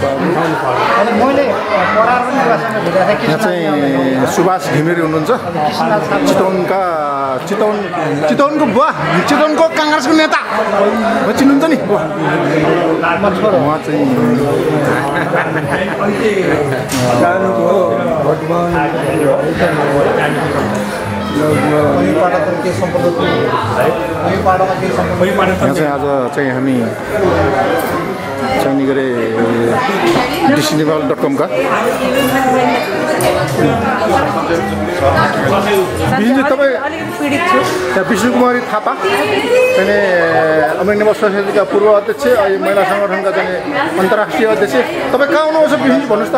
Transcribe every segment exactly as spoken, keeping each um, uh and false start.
यहाँ चाहिँ सुभाष घिमिरे हुनुहुन्छ चितवनका चितवन चितवनको बुवा चितवनको काङ्ग्रेसको नेता चिन्नुहुन्छ नि उहाँ चाहिँ यहाँ चाहिँ आज चाहिँ हामी चाहिने गरे डिसी नेपाल डट कम का तपाईँ विष्णु कुमारी थापा चाहिँ अमेरिकन नेपाल सोसाइटीका पूर्व अध्यक्ष अहिले महिला सङ्गठनका चाहिँ अन्तर्राष्ट्रिय अध्यक्ष तपाईँ कहाँ आउनुहुन्छ विष्णु भन्नुहोस् त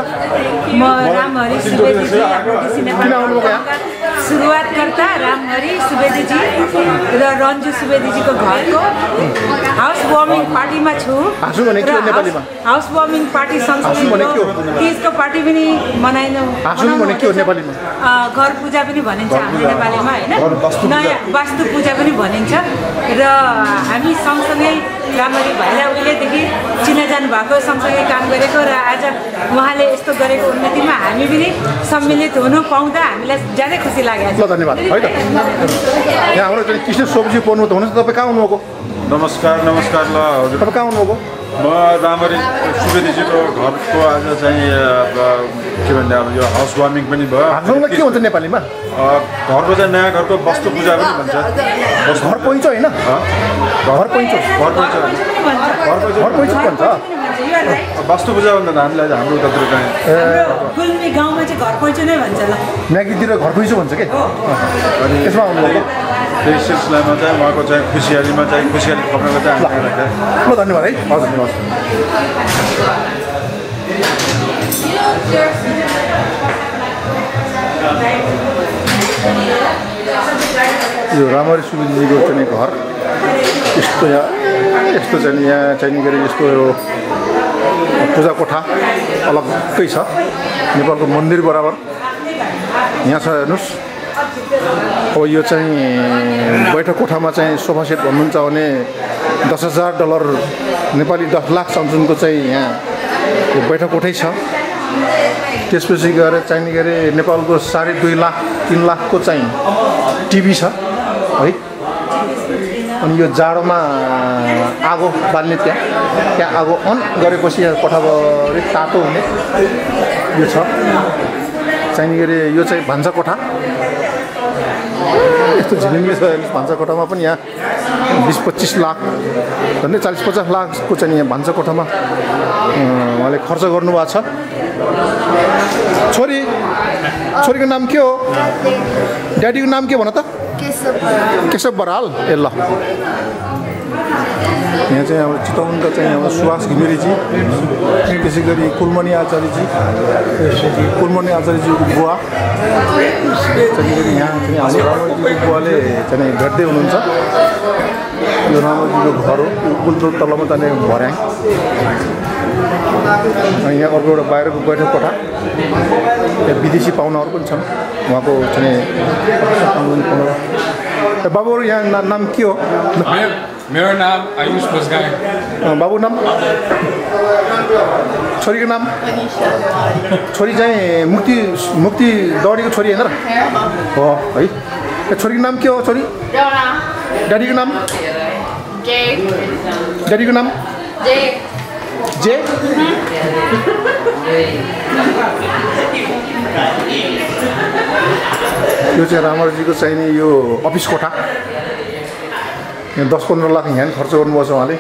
किन आउनुभएको यहाँ सुरुवातकर्ता रामहरि सुवेदीजी र रन्जु सुवेदीजीको घरको हाउस वार्मिङ पार्टीमा छु। हाँसु भने के हो नेपालीमा? हाउस वार्मिङ पार्टी सँगसँगै तीजको पार्टी पनि मनाइनौँ। हाँसु भने के हो नेपालीमा? घर पूजा पनि भनिन्छ हाम्रो नेपालीमा हैन, नयाँ वास्तु पूजा पनि भनिन्छ र हामी सँगसँगै रामहरि भाइलाई उहिलेदेखि चिनाजान भएको सँगसँगै काम गरेको र आज उहाँले यस्तो गरेको उन्नतिमा हामी पनि सम्मिलित हुनु पाउँदा हामीलाई ज्यादै खुसी लागेको छ। ल धन्यवाद है त। यहाँ हाम्रो चाहिँ कृष्ण सोबजी पर्नु त हुनुहुन्छ, तपाईँ कहाँ आउनुभएको? नमस्कार नमस्कार ल हजुर, तपाईँ कहाँ आउनुभएको? म रामहरि सुवेदीजीको घरको आज चाहिँ के भन्छ अब यो हाउस वार्मिङ पनि भयो। हाउसवार्मिङ के हुन्छ नेपालीमा? घरको चाहिँ नयाँ घरको वस्तु पूजा पनि भन्छ। घर पैँचो होइन, घर पैँचो घर पैँचो घर पैँचो भन्छ, वास्तु पूजा भन्दा हामीलाई हाम्रो उतातिर चाहिँ गुल्मी गाउँमा चाहिँ घर पैँचो नै भन्छ। ल म्यागीतिर घर पैँचो भन्छ के? अनि यसमा आउनुभएको त्यही सिलसिलामा चाहिँ उहाँको चाहिँ खुसियालीमा चाहिँ खुसियाली खप्नको चाहिँ ल धन्यवाद है। हजुर धन्यवाद। यो रामहरि सुवेदीजीको चाहिँ घर यस्तो यहाँ यस्तो चाहिँ यहाँ चाहिँ के अरे यस्तो यो पूजा कोठा अलग्गै छ, नेपालको मन्दिर बराबर यहाँ छ हेर्नुहोस्। अब यो चाहिँ बैठक कोठामा चाहिँ सोफा सेट भन्नुहुन्छ भने दस हजार डलर नेपाली दस लाख समसुनको चाहिँ यहाँ यो बैठक कोठै छ। त्यसपछि गएर चाहिने के अरे नेपालको साढे दुई लाख तिन लाखको चाहिँ टिभी छ है। अनि यो जाडोमा आगो बाल्ने त्यहाँ त्यहाँ आगो अन गरेपछि यहाँ कोठाभरि तातो हुने यो छ। चाहिने के अरे यो चाहिँ भान्सा कोठा यस्तो झिलिमिली छ। भान्सा कोठामा पनि यहाँ बिस पच्चिस लाख झन्डै चालिस पचास लाखको चाहिँ यहाँ भान्सा कोठामा उहाँले खर्च गर्नुभएको छ। छोरी छोरीको नाम के हो? ड्याडीको नाम के भन त? केशव बराल। ए ल यहाँ चाहिँ अब चितवनका चाहिँ अब सुभाष घिमिरेजी, त्यसै गरी कुलमणि आचार्यजी, कुलमणि आचार्यजीको बुवा, त्यसै गरी यहाँ चाहिँ हाम्रो रामहरिजीको बुवाले चाहिँ भेट्दै हुनुहुन्छ। यो रामहरिजीको घर हो, पुलको तलमा जाने भर्याङ। यहाँ अर्को एउटा बाहिरको बैठक कोठा, यहाँ विदेशी पाहुनाहरू पनि छन् उहाँको चाहिँ। बाबुहरू यहाँ ना, नाम के हो? मेरो नाम आयुष बस्गाई। बाबु नाम? छोरीको नाम? छोरी चाहिँ मुक्ति मुक्ति दौडीको छोरी होइन र हो है। छोरीको नाम के हो? छोरी ड्याडीको नाम? ड्याडीको नाम जे? यो चाहिँ रामहरिजीको चाहिने यो अफिस कोठा। यहाँ दस पन्ध्र लाख यहाँ खर्च गर्नुभएको छ उहाँले।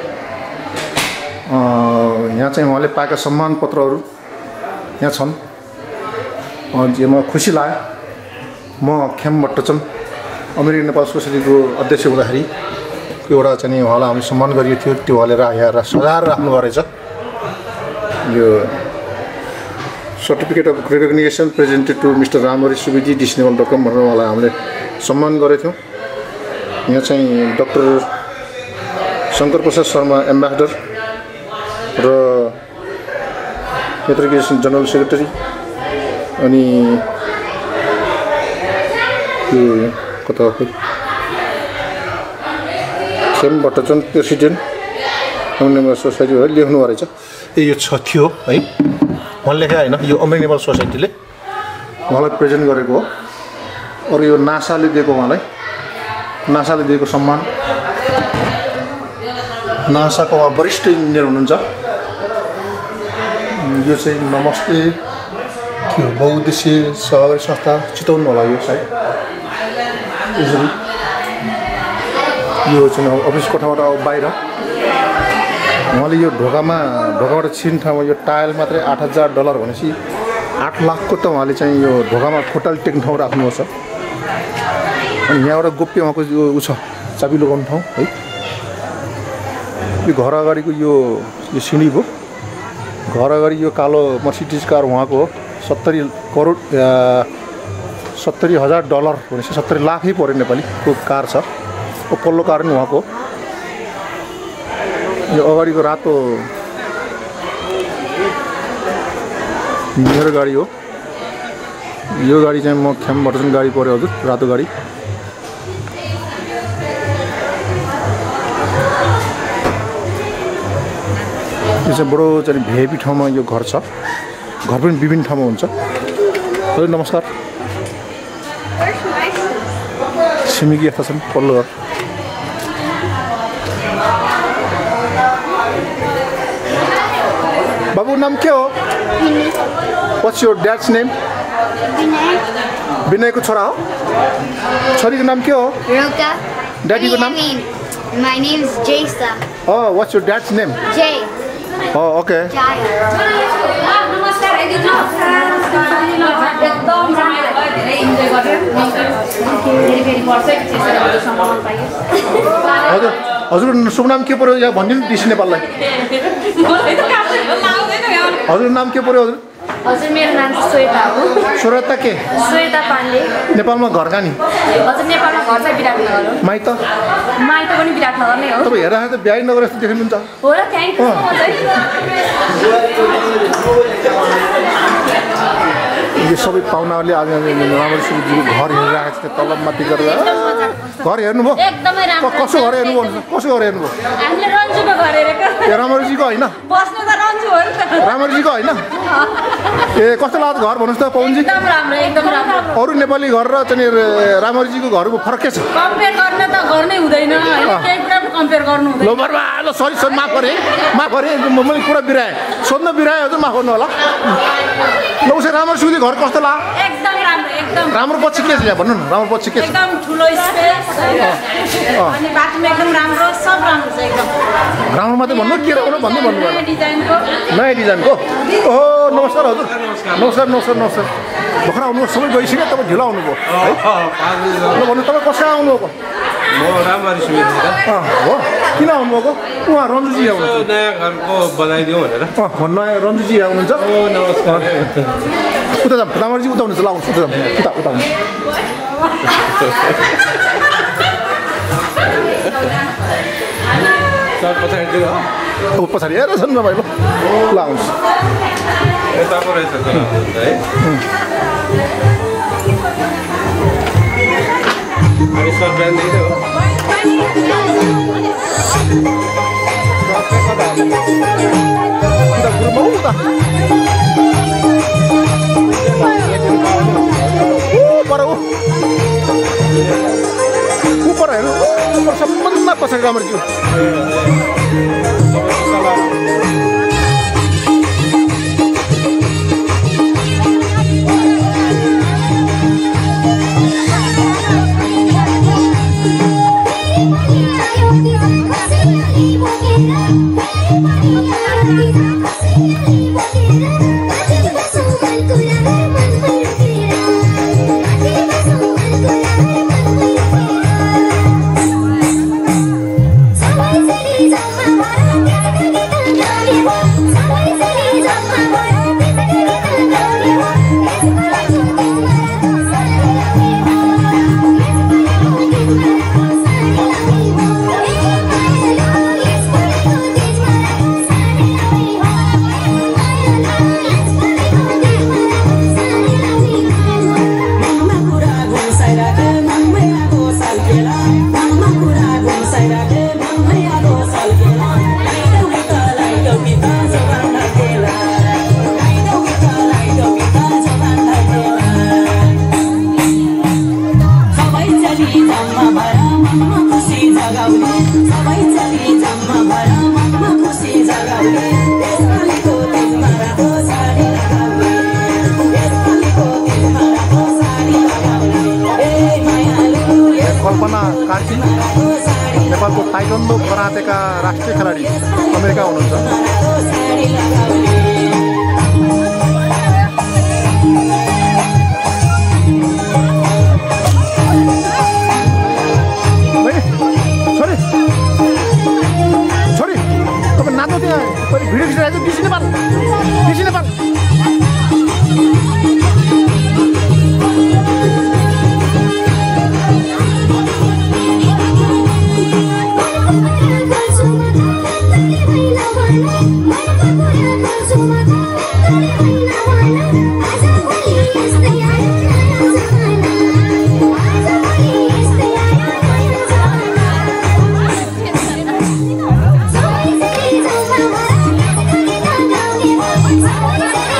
यहाँ चाहिँ उहाँले पाएका सम्मान पत्रहरू यहाँ छन्। जेमा खुसी लाग्यो। म खेम भट्टचन अमेरिकन नेपाल सोसाइटीको अध्यक्ष हुँदाखेरि एउटा चाहिँ उहाँलाई हामीले सम्मान गरिएको थियो, त्यो उहाँले यहाँ सजाएर राख्नु रहेछ। यो certificate of recognition presented to mister Ramhari Subedi DC Nepal dot com भनेर उहाँलाई हामीले सम्मान गरेको थियौँ। यहाँ चाहिँ डाक्टर शङ्कर प्रसाद शर्मा एम्बेसडर र एजुकेसन जनरल सेक्रेटरी, अनि यो कता Khem Bhattachan president American Nepal society भनेर लेख्नु रहेछ। ए यो छ थियो है उहाँले लेखे होइन यो अमेरिकन नेपाल सोसाइटीले उहाँलाई प्रेजेन्ट गरेको हो अरू यो नासाले दिएको उहाँलाई नासाले दिएको सम्मान नासाको उहाँ वरिष्ठ इन्जिनियर हुनुहुन्छ यो चाहिँ नमस्ते थियो बहुद्देश्य सहकारी संस्था चितवन होला यो सायद यसरी यो चाहिँ अफिस कोठाबाट बाहिर उहाँले यो ढोकामा ढोकाबाट छिर्ने ठाउँमा यो टायल मात्रै आठ हजार डलर भनेपछि आठ लाखको त उहाँले चाहिँ यो ढोकामा खुट्टाले टेक्ने ठाउँ राख्नुपर्छ अनि यहाँबाट गोप्य उहाँको यो उ छ चाबी लगाउने ठाउँ है यो घर अगाडिको यो यो सिँढी भयो घर अगाडि यो कालो मर्सिडिज कार उहाँको हो सत्तरी करोड सत्तरी हजार डलर भनेपछि सत्तरी लाखै पऱ्यो नेपालीको कार छ पल्लो कार पनि उहाँको यो अगाडिको रातो मेरो गाडी हो यो गाडी चाहिँ म ख्याम भट्टराजन गाडी पऱ्यो हजुर रातो गाडी यो चाहिँ बडो चाहिँ भिआइपी ठाउँमा यो घर छ घर पनि विभिन्न ठाउँमा हुन्छ हजुर नमस्कार छिमेकी यस्ता छन् पल्लो घर बाबू नाम के हो व्हाट्स योर ड्याड्स नेम विनयको छोरा हो छोरीको नाम के हो Roka. ड्याडीको नाम My name is Jaysa. Oh, what's your dad's name? Jay. Oh, okay. Jaya. हजुर हजुर शुभ नाम के पर्यो यहाँ भनिदिनु डिसी नेपाललाई हजुर नाम के पर्यो हजुर हजुर मेरो नाम श्वेता हो श्वेता के श्वेता पाण्डे नेपालमा घर कहाँ नि हजुर नेपालमा घर चाहिँ विराटनगर हो माइत माइत पनि विराटनगर नै हो तपाईँ हेर्दा त बिहाई नगर जस्तो देख्नुहुन्छ हो र थ्याङ्क यू यो सबै पाहुनाहरूले आज राम्रो सुरुजीको घर हेरिरहेको छ तलब माथि गरेर घर हेर्नुभयो एकदमै राम्रो कसो घर हेर्नुभयो कसो घर हेर्नुभयो हामीले रन्जुको घर हेरेको ए रामरजीको होइन बस्नु त रन्जु हो नि त रामरजीको होइन ए कस्तो लाग्छ घर भन्नुहोस् त पवनजी एकदम राम्रो एकदम राम्रो अरू नेपाली घर र चाहिँ रामरजीको घरको फरक के छ कम्पेयर गर्न त गर्नै हुँदैन हैन केही कुरा कम्पेयर गर्नु हुँदैन लो बर्बा ल सरी सरी माफ गरे माफ गरे मैले कुरा बिराएँ सोध्न बिराएँ हजुर माफ गर्नु होला ल उसै रामरजीको घर कस्तो लाग्यो एकदम राम्रो एकदम राम्रो पछि के छ यहाँ भन्नु न राम्रो पछि के छ एकदम ठुलो स्पेस अनि बाथरुम एकदम राम्रो सब राम्रो छ एकदम राम्रो मात्रै भन्नु के राम्रो भन्दै भन्नु नयाँ डिजाइनको नयाँ डिजाइनको ओहो नमस्कार हजुर नमस्कार नमस्कार नमस्कार भर्खर आउनुभयो सबै गइसक्यो तपाईँ ढिलो आउनुभयो है ल भन्नु तपाईँ कसरी आउनुभएको म राम्ररी सुविधा हो किन आउनुभएको उहाँ रन्जुजी आउनुहुन्छ नयाँ घरको बनाइदिउँ भनेर नयाँ रन्जुजी आउनुहुन्छ नमस्कार उता जाऊँ रामरजी उता हुनुहुन्छ ल आउनुहोस् उता जाऊँ उता उता आउनु सर पछाडि अब पछाडि हेरेर छन् न भाइ ल ल आउनुहोस् यता पो रहेछ है अनि सर ब्रान्ड दिँदै हो उता गुरुमा उता पर ऊ पर हेर्नु सबभन्दा पछाडि राम्ररी Somebody ताइक्वान्डो करातेका राष्ट्रिय खेलाडी अमेरिका हुनुहुन्छ। छोरी छोरी तपाईँ नाच्नु त्यहाँ पहिले भिडियो खिचिरहेको BC Nepal BC Nepal Bye.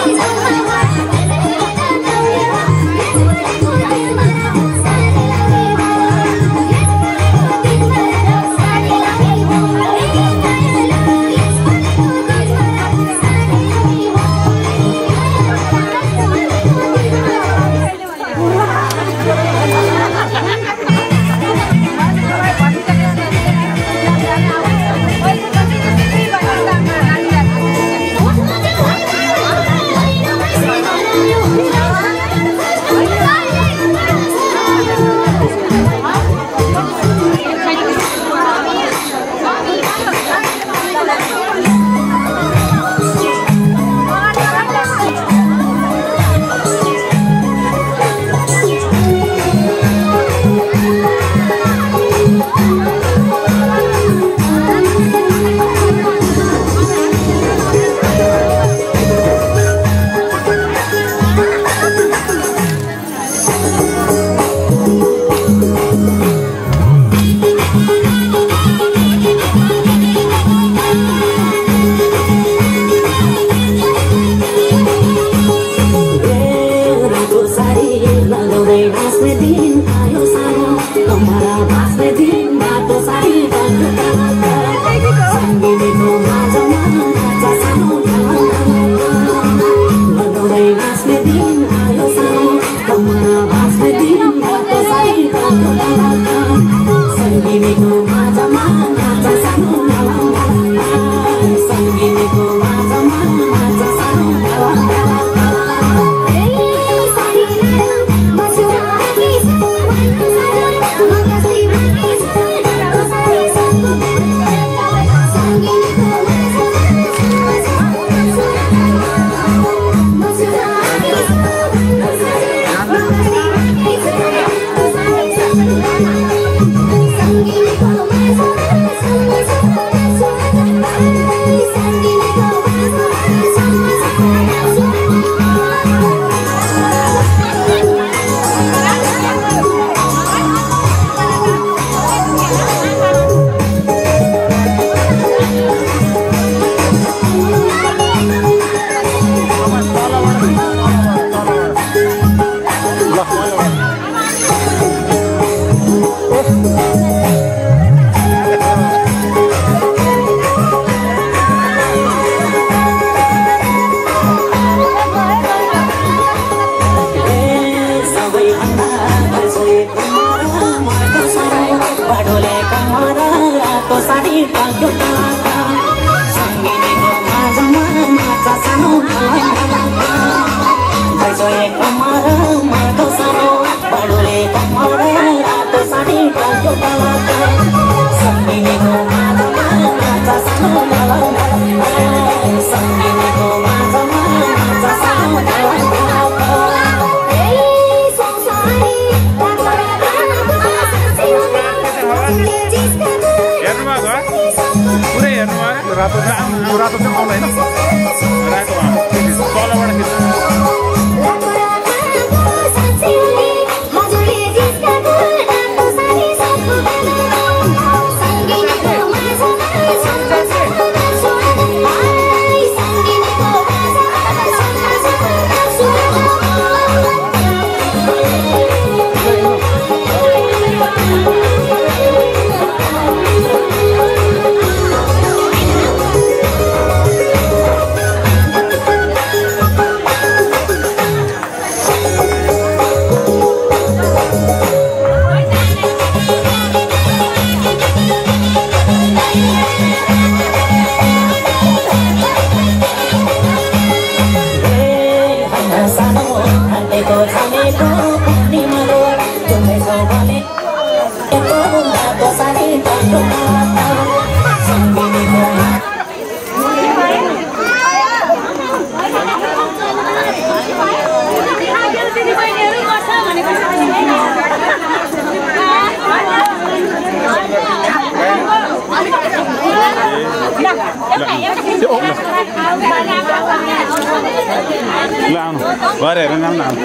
ल आउनु घर हेरेर आउनु न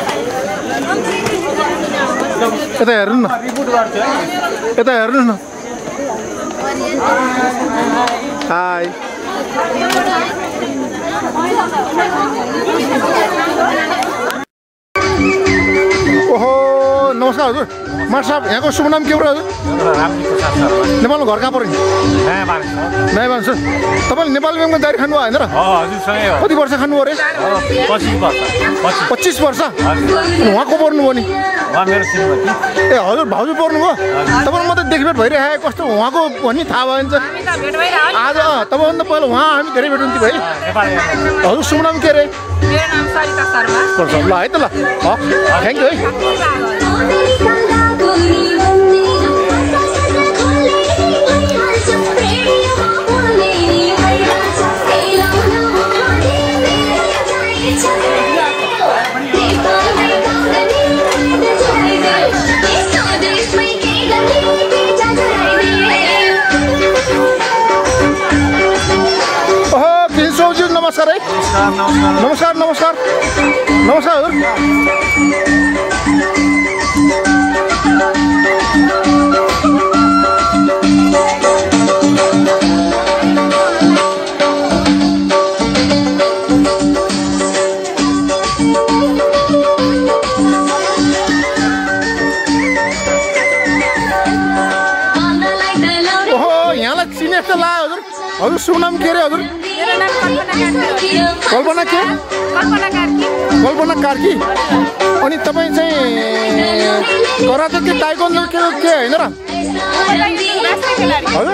यता हेर्नु न यता हेर्नु न हाई ओहो नमस्कार हजुर माट साहब यहाँको शुभ नाम के हो हजुर नेपालमा घर कहाँ पर्यो नयाँ मान्छे तपाईँले नेपाली ब्याङ्कमा जारी खानुभयो होइन र कति वर्ष खानुभयो अरे पच्चिस वर्ष उहाँ को पर्नुभयो नि ए हजुर भाउजू पर्नुभयो तपाईँलाई मात्रै देखिभेट भइरहेको कस्तो उहाँको भन्ने थाहा भयो भने चाहिँ आज तपाईँभन्दा पहिला उहाँ हामी धेरै भेट हुन्थ्यो भाइ हजुर शुभ नाम के अरे ल है त ल थ्याङ्क यू है नमस्कार है नमस्कार नमस्कार नमस्कार हजुर ओहो यहाँलाई चिने जस्तो लाग्यो हजुर हजुर शुभ नाम के अरे हजुर कल्पना के कल्पना कार्की अनि तपाईँ चाहिँ कराते के ताइक्वान्डो के के होइन र हजुर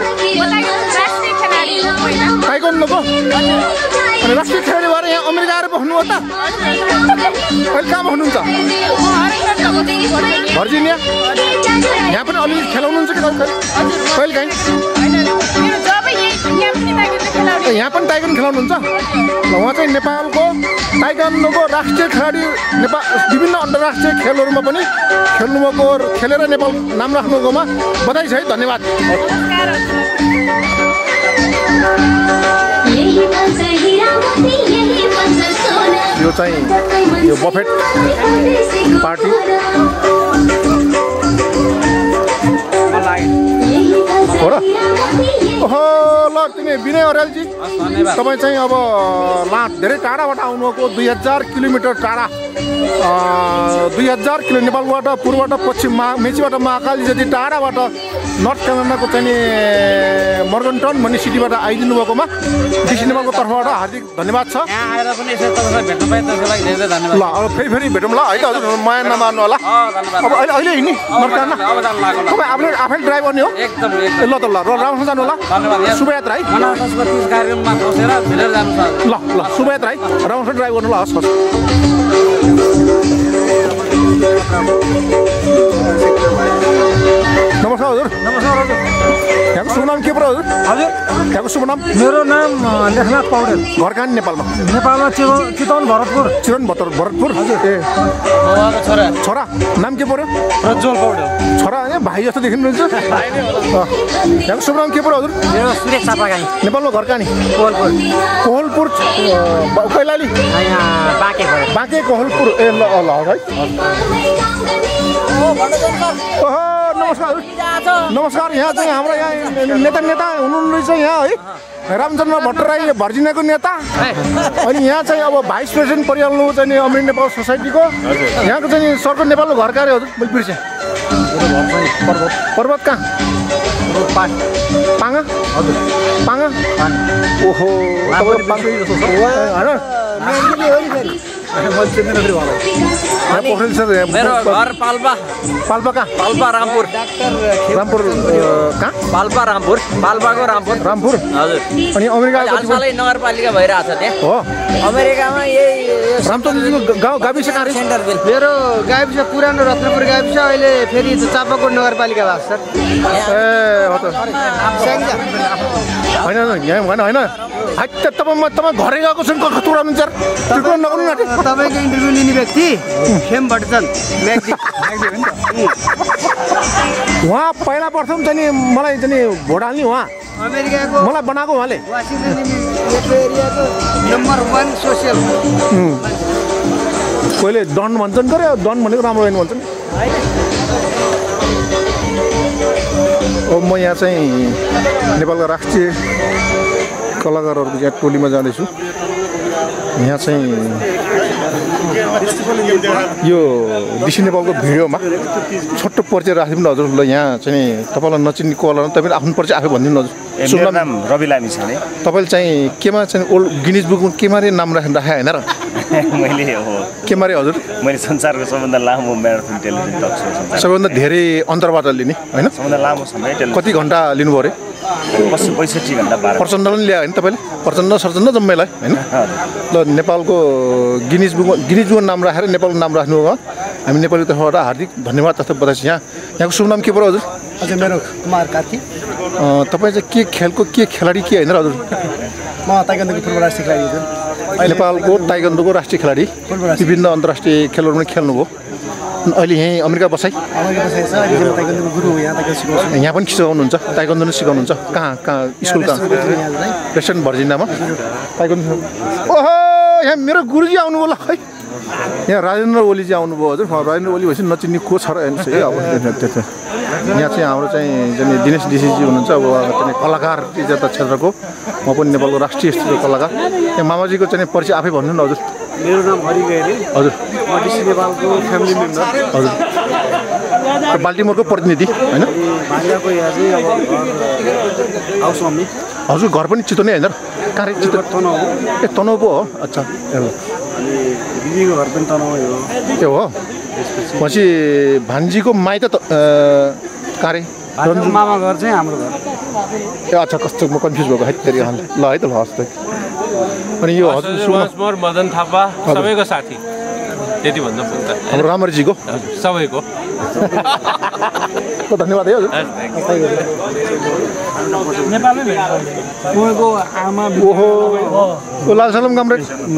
ताइक्वान्डोको अनि राष्ट्रिय खेलाडी भएर यहाँ अमेरिका आएर बस्नु हो त अहिले कहाँ बस्नुहुन्छ भर्जिनिया यहाँ पनि अलिअलि खेलाउनुहुन्छ कि कहिले काहीँ यहाँ पनि ताइक्वान्डो खेलाउनुहुन्छ ल उहाँ चाहिँ नेपालको ताइक्वान्डोको राष्ट्रिय खेलाडी नेपाल विभिन्न अन्तर्राष्ट्रिय खेलहरूमा पनि खेल्नुभएको खेलेर नेपाल नाम राख्नुभएकोमा बधाई छ है धन्यवाद यो चाहिँ यो बफेट पार्टी हो र ओहो ल तिमी विनय अर्यालजी तपाईँ चाहिँ अब ला धेरै टाढाबाट आउनुभएको दुई हजार किलोमिटर टाढा दुई हजार किलो नेपालबाट पूर्वबाट पश्चिममा मेचीबाट महाकाली जति टाढाबाट नर्थ क्यानाडाको चाहिँ मर्गनटन भन्ने सिटीबाट आइदिनु भएकोमा डिसी नेपालको तर्फबाट हार्दिक धन्यवाद छ ल अब फेरि फेरि भेटौँ ल है त हजुर माया नमार्नु होला अब अहिले अहिले हिँड्ने नर्थ क्यानाडा तपाईँ आफूले आफैले ड्राइभ गर्ने हो एकदम ल त ल राम्रोसँग जानु होला शुभयात्रा है ल ल शुभयात्रा है राम्रोसँग ड्राइभ गर्नु ल हस् हस् नमस्कार हजुर नमस्कार हजुर यहाँको शुभ नाम के पऱ्यो हजुर हजुर यहाँको शुभ नाम मेरो नाम लेखनाथ पौडेल घर कहाँ नेपालमा नेपालमा चितवन भरतपुर चितवन भरत भरतपुर हजुर ए छोरा छोरा नाम के पऱ्यो प्रज्वल पौडेल छोरा होइन भाइ जस्तो देखिनुहुन्छ यहाँको शुभ नाम के पऱ्यो हजुर मेरो सुरेश चापागाई नेपालमा घर कहाँ नि कोहलपुर कोहलपुर कैलाली बाँके बाँके कोहलपुर ए ल ल है ओहो नमस्कार नमस्कार यहाँ चाहिँ हाम्रो यहाँ नेता नेता हुनुहुन्छ यहाँ है रामचन्द्र भट्टराई भर्जिनियाको नेता अनि यहाँ चाहिँ अब भाइस प्रेसिडेन्ट परिहाल्नु चाहिँ अमेरिकन नेपाल सोसाइटीको यहाँको चाहिँ सरको नेपालको घर कार्य हजुर मैले बिर्सेँ पर्वत पर्वत कहाँ पाङा हजुर पाङा ओहो मेरो घर पाल्पा पाल्पा कहाँ पाल्पा रामपुर रामपुर कहाँ पाल्पा रामपुर पाल्पाको रामपुर रामपुर हजुर अनि अमेरिका हालसालै नगरपालिका भइरहेछ त्यहाँ हो अमेरिकामा यही रामचन्द्रजीको गाउँ गाविस कहाँ सेन्टरभिल मेरो गाविस पुरानो रत्नपुर गाविस अहिले फेरि चापाकोट नगरपालिका भएको सर ए हो त होइन यहाँ भएन होइन तपाईँ तपाईँ घरै गएको छन् कस्तो राम्रो सर त्यो नगर्नु न तपाईँको इन्टरभ्यू लिने व्यक्ति खेम भट्टचन म्याग्दी उहाँ पहिला प्रथम चाहिँ नि मलाई चाहिँ नि भोट हाल्ने उहाँ अमेरिकाको मलाई बनाएको उहाँले वासिङटन एरियाको नम्बर वान सोसियल कहिले डन भन्छन् गरे डन भनेको राम्रो होइन भन्छन् अब म यहाँ चाहिँ नेपालका राष्ट्रिय कलाकारहरूको यहाँ टोलीमा जाँदैछु यहाँ चाहिँ यो डिसी नेपालको भिडियोमा छोटो परिचय राखिदिनु न हजुर ल यहाँ चाहिँ तपाईँलाई नचिन्ने को होला तपाईँले आफ्नो परिचय आफै भनिदिनु न हजुर मेरो नाम रवि लामी छ नि तपाईँले चाहिँ केमा चाहिँ ओल्ड गिनिज बुकमा केमा रे नाम राख्नु राखे होइन र मैले हो केमा रे हजुर मैले संसारको सबभन्दा लामो म्याराथन टेलिभिजन टक सो संसार सबैभन्दा धेरै अन्तर्बाट लिने होइन सबभन्दा लामो समय टेलिभिजन कति घन्टा लिनुभयो अरे पैँसठी घन्टा बाह्र प्रचण्डले ल्यायो होइन तपाईँले प्रचण्ड सर्चण्ड जम्मैलाई होइन ल नेपालको गिनिज बुकमा गिनिज बुकमा नाम राखेर नेपालको नाम राख्नुभयो हामी नेपाली तर्फबाट हार्दिक धन्यवाद तथा बधाई छ यहाँ यहाँको शुभ नाम के पऱ्यो हजुर हजुर मेरो कुमार कार्की तपाईँ चाहिँ के खेलको के खेलाडी के होइन र हजुर म ताइक्वान्डोको फुटबल राष्ट्रिय खेलाडी हुँ नेपालको ताइक्वान्डोको राष्ट्रिय खेलाडी विभिन्न अन्तर्राष्ट्रिय खेलहरू पनि खेल्नुभयो अहिले यहीँ अमेरिका बसाइ यहाँ पनि सिकाउनुहुन्छ ताइक्वान्डो नै सिकाउनुहुन्छ कहाँ कहाँ स्कुल कहाँ वेस्टर्न भर्जिनियामा ताइक्वान्डो ओहो यहाँ मेरो गुरुजी आउनुभयो ल खै यहाँ राजेन्द्र ओलीजी आउनुभयो हजुर राजेन्द्र ओली भएपछि नचिन्ने को छ र हेर्नुहोस् है अब यहाँ चाहिँ हाम्रो चाहिँ चाहिँ दिनेश डिसीजी हुनुहुन्छ अब चाहिँ कलाकार जता क्षेत्रको म पनि नेपालको राष्ट्रिय स्तरको कलाकार यहाँ मामाजीको चाहिँ परिचय आफै भन्नु न हजुर मेरो नाम हरि गैरे हजुर म डिसी नेपालको फ्यामिली मेम्बर हजुर बाल्टिमोरको प्रतिनिधि होइन भान्जाको यहाँ चाहिँ अब हाउस मम्मी हजुर घर पनि चितवनै होइन र कहाँ चितवन तनाउ हो ए तनाउ पो हो अच्छा अनि दिदीको घर पनि तनाउ हो त्यो हो पछि भान्जीको माइत त कहाँ रे मामा घर चाहिँ हाम्रो घर ए अच्छा कस्तो म कन्फ्युज भएको है फेरि ल है त ल हस् त अनि यो हजुर मदन थापा सबैको साथी त्यति भन्दा पुग्छ हाम्रो रामरीजीको सबैको धन्यवाद है हजुर नेपालमै उहाँको आमा ओहो लाल सलाम कामरेड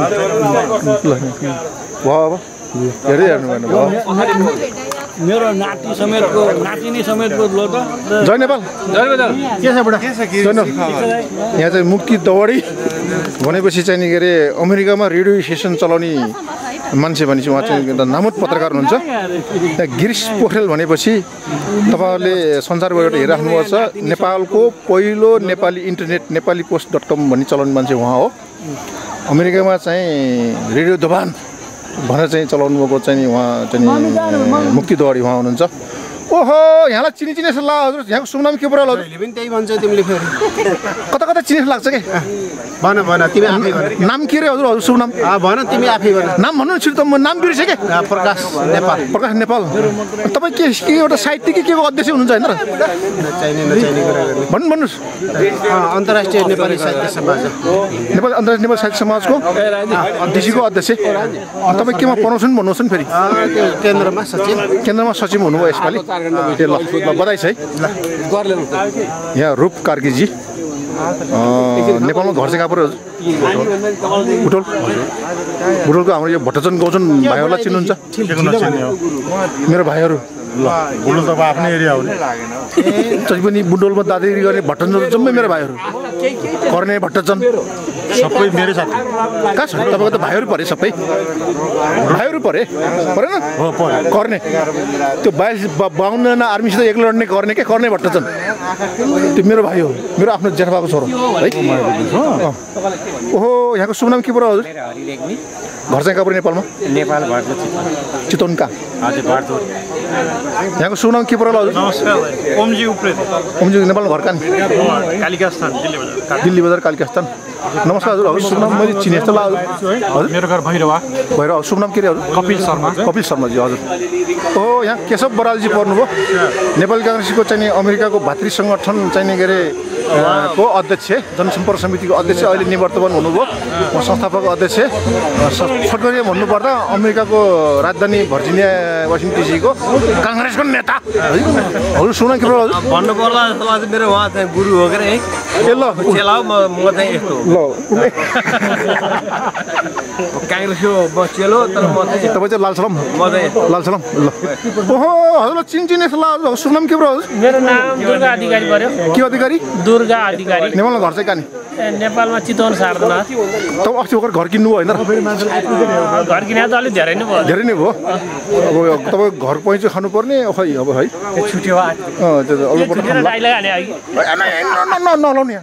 ल भयो अब हेर्दै हेर्नु भएन भयो मेरो नाति समेतको नातिनी समेतको लो त जय नेपाल के छ बुढा जय नेपाल यहाँ चाहिँ मुक्ति दौडी भनेपछि चाहिँ नि के अरे अमेरिकामा रेडियो स्टेसन चलाउने मान्छे भनेपछि उहाँ चाहिँ एउटा नामुद पत्रकार हुनुहुन्छ त्यहाँ गिरीश पोखरेल भनेपछि तपाईँहरूले संसारबाट हेरिराख्नुभएको छ नेपालको पहिलो नेपाली internet Nepali post dot com भन्ने चलाउने मान्छे उहाँ हो अमेरिकामा चाहिँ रेडियो दोभान भनेर चाहिँ चलाउनु भएको चाहिँ उहाँ चाहिँ मुक्ति दौडी उहाँ हुनुहुन्छ ओहो यहाँलाई चिनी चिने जस्तो लाग्छ हजुर यहाँको शुभ नाम के पऱ्यो हजुर पनि त्यही भन्छ तिमीले फेरि कता कता चिने जस्तो लाग्छ के भन भन तिमी आफै भन नाम के रे हजुर हजुर शुभ नाम भन तिमी आफै भन नाम भन्नु न छिटो त म नाम बिर्सेँ के प्रकाश नेपाल प्रकाश नेपाल तपाईँ के के एउटा साहित्य कि के को अध्यक्ष हुनुहुन्छ होइन र चाहिने नचाहिने कुरा गर्ने भन्नु भन्नुहोस् अन्तर्राष्ट्रिय नेपाली साहित्य समाज नेपाल अन्तर्राष्ट्रिय नेपाली साहित्य समाजको डिसीको अध्यक्ष तपाईँ केमा पढाउँछ नि भन्नुहोस् न फेरि केन्द्रमा सचिव केन्द्रमा सचिव हुनुभयो यसपालि ए ल ल बधाई छ है यहाँ रूप कार्कीजी नेपालमा घर चाहिँ कहाँ पऱ्यो बुटोल बुटोलको हाम्रो यो भट्टचन गौचन भाइहरूलाई चिन्नुहुन्छ मेरो भाइहरू ल बुटोल त आफ्नै एरिया हो नि जति पनि बुटोलमा दादागिरी गर्ने भट्टचन जम्मै मेरो भाइहरू कर्ने भट्टचन सबै मेरो साथी कहाँ छ तपाईँको त भाइहरू परे सबै भाइहरू परे परेन कर्ने त्यो बाइस बाहुन्नजना आर्मीसित एक्लै लड्ने गर्ने के कर्ने भट्टचन त्यो मेरो भाइ हो मेरो आफ्नो जेठाबाको छोरो है ओहो यहाँको शुभ नाम के पऱ्यो हजुर घर चाहिँ कहाँ पऱ्यो नेपालमा नेपाल भारत चितवन कहाँ हजुर भारत यहाँको शुभ नाम के पऱ्यो हजुर नमस्कार ओमजी उप्रेती ओमजी नेपालमा घर कहाँ कालिका स्थान दिल्ली बजार दिल्ली बजार कालिका स्थान नमस्कार हजुर हजुर शुभ नाम मैले चिने जस्तो लाग्यो हजुर मेरो घर भैरवा भैरवा शुभ नाम के अरे हजुर कपिल शर्मा कपिल शर्माजी हजुर ओहो यहाँ केशव बरालजी पर्नुभयो नेपाली काङ्ग्रेसको चाहिँ अमेरिकाको भातृ सङ्गठन चाहिँ के अरे को अध्यक्ष जनसम्पर्क समितिको अध्यक्ष अहिले निवर्तमान हुनुभयो संस्थापक अध्यक्ष छोटकरी भन्नुपर्दा अमेरिकाको राजधानी भर्जिनिया वासिङटन डिसीको काङ्ग्रेसको नेता हजुर सुन के हजुर भन्नुपर्दा जस्तो लाग्छ मेरो उहाँ चाहिँ गुरु हो के है ए ल चेला हो म म चाहिँ यस्तो काङ्ग्रेसको बसिएलो तर म चाहिँ तपाईँ चाहिँ लाल सलाम म चाहिँ लाल सलाम ल ओहो हजुर चिनचिन यसो सुनाम के ब्रो मेरो नाम दुर्गा अधिकारी पर्यो के अधिकारी दुर्गा अधिकारी नेपालमा घर चाहिँ कहाँ नि नेपालमा चितवन सार्दना तपाईँ अस्ति भर्खर घर किन्नु भयो होइन घर किनेर त अलिक धेरै नै भयो धेरै नै भयो अब तपाईँ घर पैँचो खानु पर्ने खै अब है छुट्यो अँ त्यो डाइलग हाने अघि नलाउने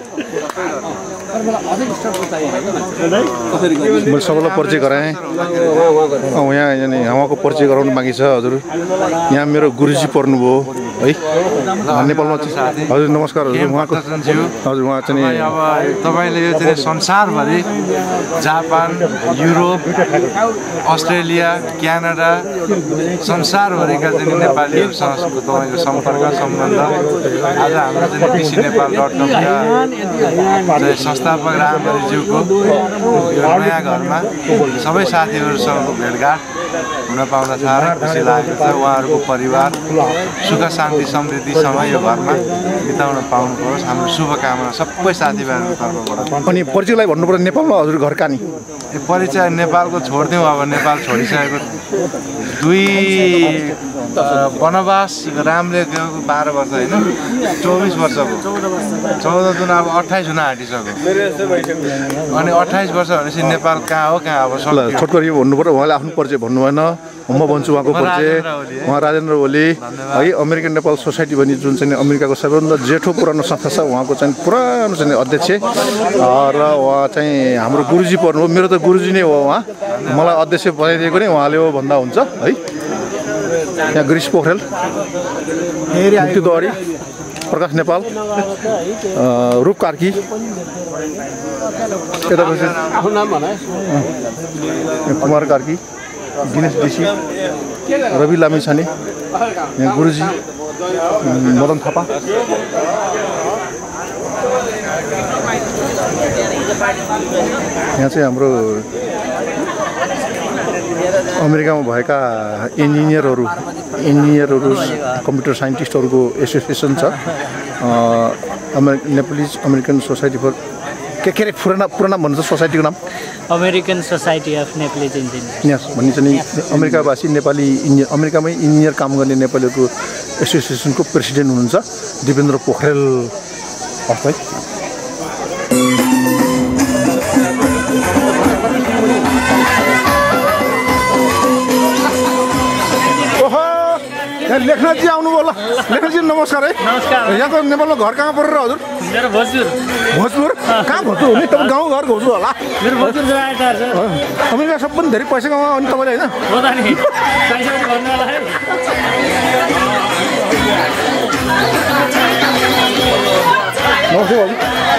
मैले सबैलाई परिचय गराएँ यहाँ यानि उहाँको परिचय गराउनु बाँकी छ हजुर यहाँ मेरो गुरुजी पर्नुभयो है नेपालमा हजुर नमस्कार हजुर उहाँको हजुर उहाँ चाहिँ अब तपाईँले यो चाहिँ संसारभरि जापान युरोप अस्ट्रेलिया क्यानाडा संसारभरिका चाहिँ नेपालीहरूसँग तपाईँको सम्पर्क सम्बन्ध आज हाम्रो चाहिँ कृषि नेपाल डट कमका संस्थापक रामहरिज्यूको यो नयाँ घरमा सबै साथीहरूसँगको भेटघाट हुन पाउँदा साह्रै खुसी लागेको छ उहाँहरूको परिवार सुख शान्ति समृद्धिसँग यो घरमा बिताउन पाउनु परोस् हाम्रो शुभकामना सबै साथीभाइहरूको तर्फबाट अनि परिचयलाई भन्नु पर्यो नेपालमा हजुर घर कहाँ नि यो परिचय नेपालको छोडिदिउँ अब नेपाल छोडिसकेको दुई वनवास रामले गएको बाह्र वर्ष होइन चौबिस वर्षको चौध जुन अब अट्ठाइस हुन आँटिसक्यो अनि अट्ठाइस वर्ष भनेपछि नेपाल कहाँ हो कहाँ अब छोटकरी भन्नु पर्यो उहाँले आफ्नो परिचय भन्नु भएन म भन्छु उहाँको परिचय उहाँ राजेन्द्र ओली है अमेरिकन नेपाल सोसाइटी भन्ने जुन चाहिँ अमेरिकाको सबैभन्दा जेठो पुरानो संस्था छ उहाँको चाहिँ पुरानो चाहिँ अध्यक्ष र उहाँ चाहिँ हाम्रो गुरुजी पर्नुभयो मेरो त गुरुजी नै हो उहाँ मलाई अध्यक्ष बनाइदिएको नै उहाँले हो भन्दा हुन्छ है यहाँ गिरीश पोखरेल मुक्ति दौरी प्रकाश नेपाल रूप कार्की यतापछि कुमार कार्की दिनेश डिसी रवि लामिछाने यहाँ गुरुजी मदन थापा यहाँ चाहिँ हाम्रो अमेरिकामा भएका इन्जिनियरहरू इन्जिनियरहरू कम्प्युटर साइन्टिस्टहरूको एसोसिएसन छ नेपालिज अमेरिकन सोसाइटी फर के के अरे पुराना पुराना भन्छ सोसाइटीको नाम American society of Nepalese engineers भन्ने चाहिँ अमेरिकावासी नेपाली इन्जिनियर अमेरिकामै इन्जिनियर काम गर्ने नेपालीहरूको एसोसिएसनको प्रेसिडेन्ट हुनुहुन्छ दिपेन्द्र पोखरेल है लेखनाथजी आउनुभयो होला लेखनाथजी नमस्कार है नमस्कार यहाँको नेपालमा घर कहाँ परेर हजुर मेरो भोजपुर भोजपुर कहाँ भोजपुर हो नि तपाईँ गाउँ घर भोजपुर होला मेरो भोजपुर अमेरिका सबभन्दा धेरै पैसा कमायो अनि तपाईँले होइन हो त नि पैसा भन्नु होला है नमस्ते बाबु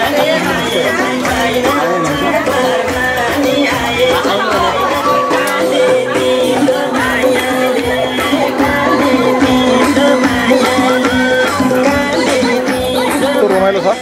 रमाइलो छ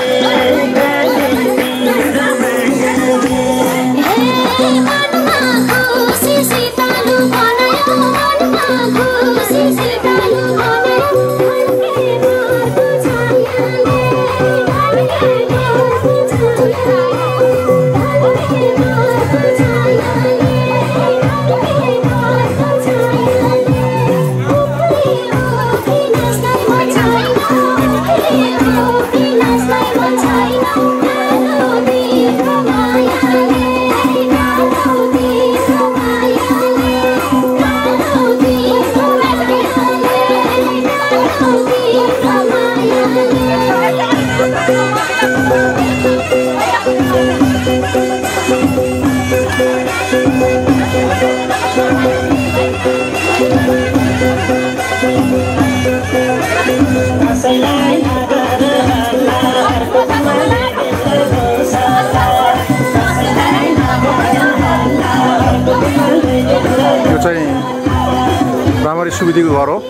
यो चाहिँ रामहरि सुवेदीको घर हो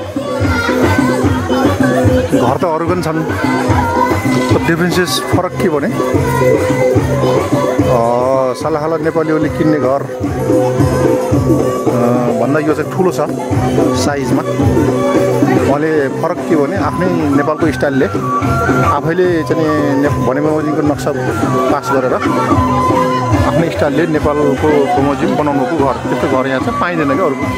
घर त अरू पनि छन् डिफ्रेन्सेस फरक के भने सालाखाला नेपालीहरूले किन्ने घर भन्दा यो चाहिँ ठुलो छ साइजमा उहाँले फरक के भने आफ्नै नेपालको स्टाइलले आफैले चाहिँ भने बमोजिमको नक्सा पास गरेर आफ्नै स्टाइलले नेपालको बमोजिम बनाउनुको घर त्यस्तो घर यहाँ चाहिँ पाइँदैन क्या अरूको।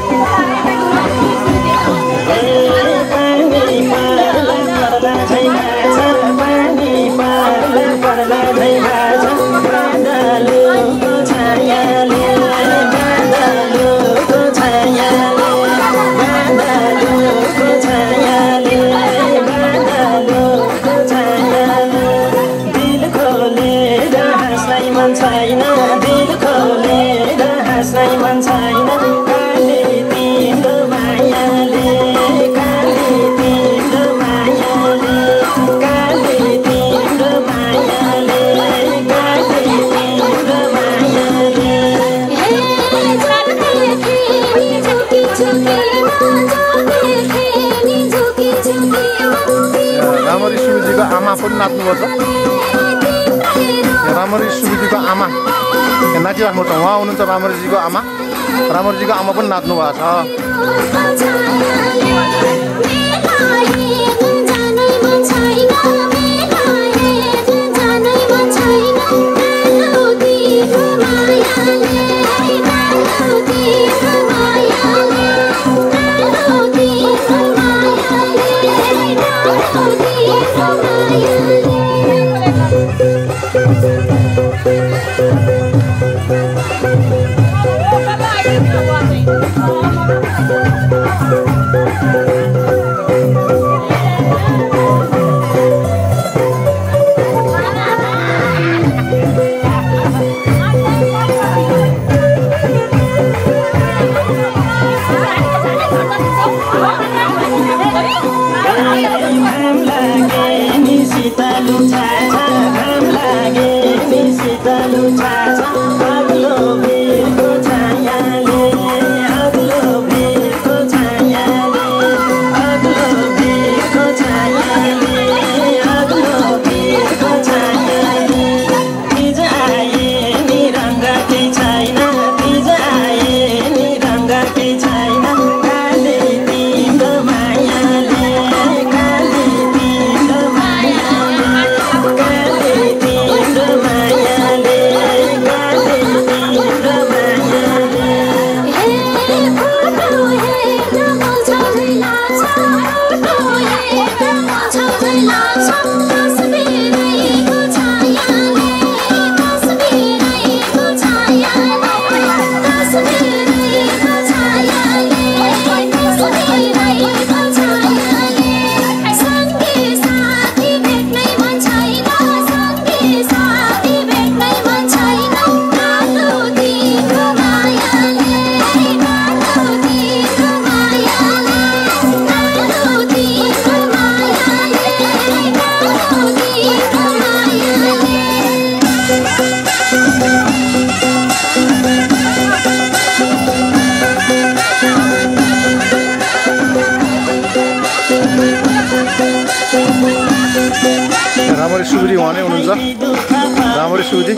रामरी सुवेदीको आमा पनि नाच्नुपर्छ। रामरी सुवेदीको आमा नाचिराख्नुपर्छ। उहाँ हुनुहुन्छ रामरीजीको आमा। रामरीजीको आमा पनि नाच्नु भएको छ। रामरी सुवेदी उहाँ नै हुनुहुन्छ। रामरी सुवेदी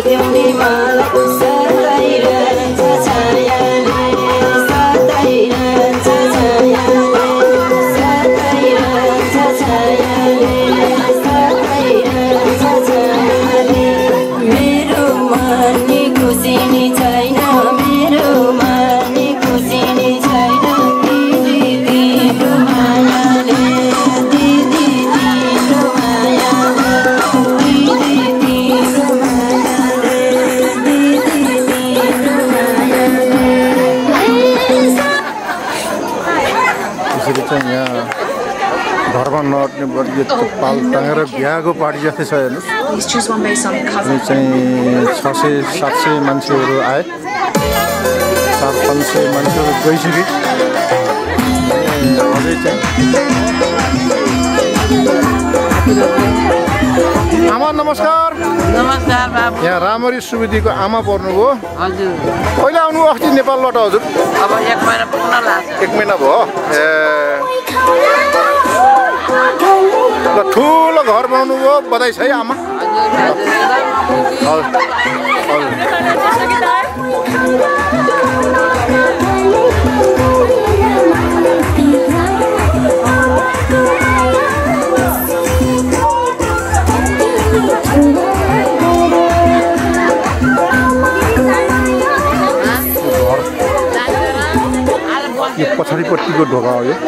घरमा नअट्ने यो पाल टाँगेर बिहाको पार्टी जस्तै छ हेर्नुहोस्। अनि चाहिँ छ सय सात सय मान्छेहरू आए, चार पाँच सय मान्छेहरू गइसके। अझै चाहिँ आमा नमस्कार। नमस्कार बाबु। यहाँ रामरी सुवेदीको आमा पर्नुभयो? हजुर। कहिले आउनु अस्ति नेपालबाट हजुर? अब एक महिना पुग्न लाग्छ। एक महिना भयो। ए ल ठुलो घर बनाउनु भयो, बधाई छ है आमा। यो पछाडिपट्टिको ढोका हो यो।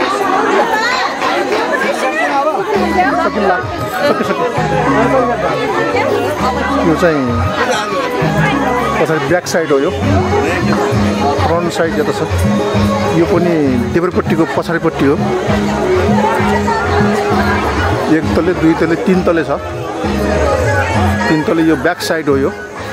यो चाहिँ पछाडि ब्याक साइड हो, यो फ्रन्ट साइड यता छ। यो पनि देब्रेपट्टिको पछाडिपट्टि हो। एक तले, दुई तले, तिन तले छ। तिन तले यो ब्याक साइड हो यो।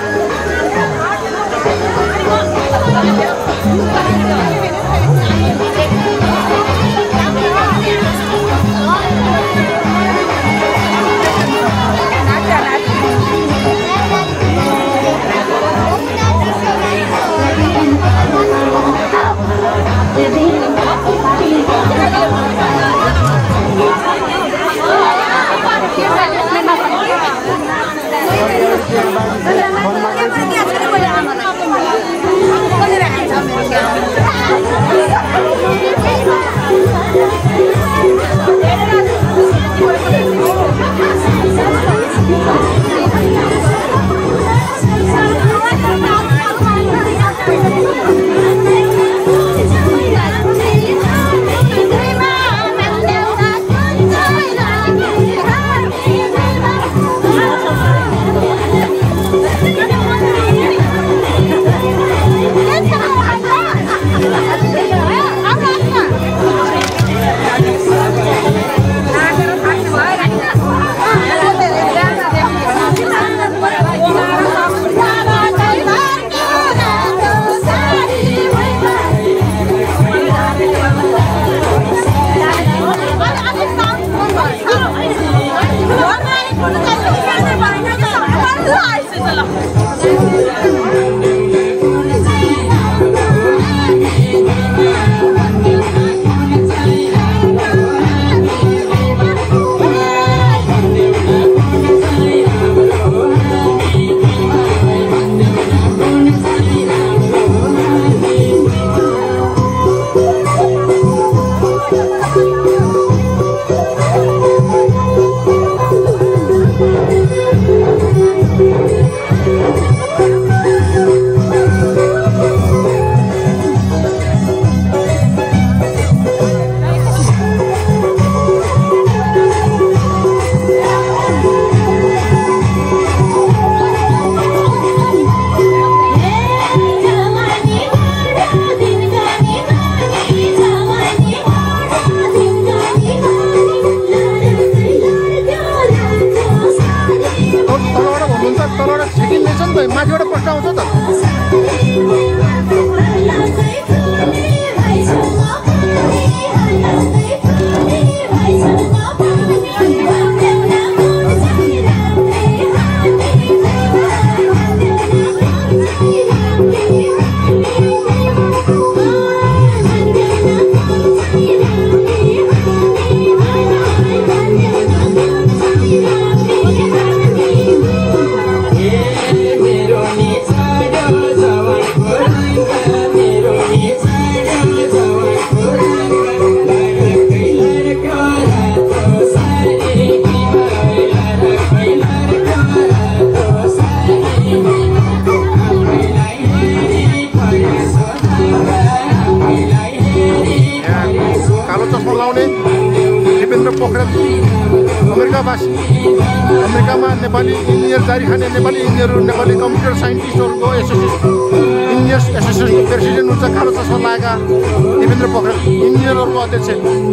माथिबाट प्रश्न आउँछ त मेरो पोखरेल अमेरिकावासी अमेरिकामा नेपाली इन्जिनियर जारी खाने नेपाली इन्जिनियरहरू नेपाली कम्प्युटर साइन्टिस्टहरूको एसोसिएसन इन्जिनियर्स एसोसिएसनको प्रेसिडेन्ट हुन्छ कालो चस्मा लगाएका देवेन्द्र पोखरेल इन्जिनियरहरूको अध्यक्ष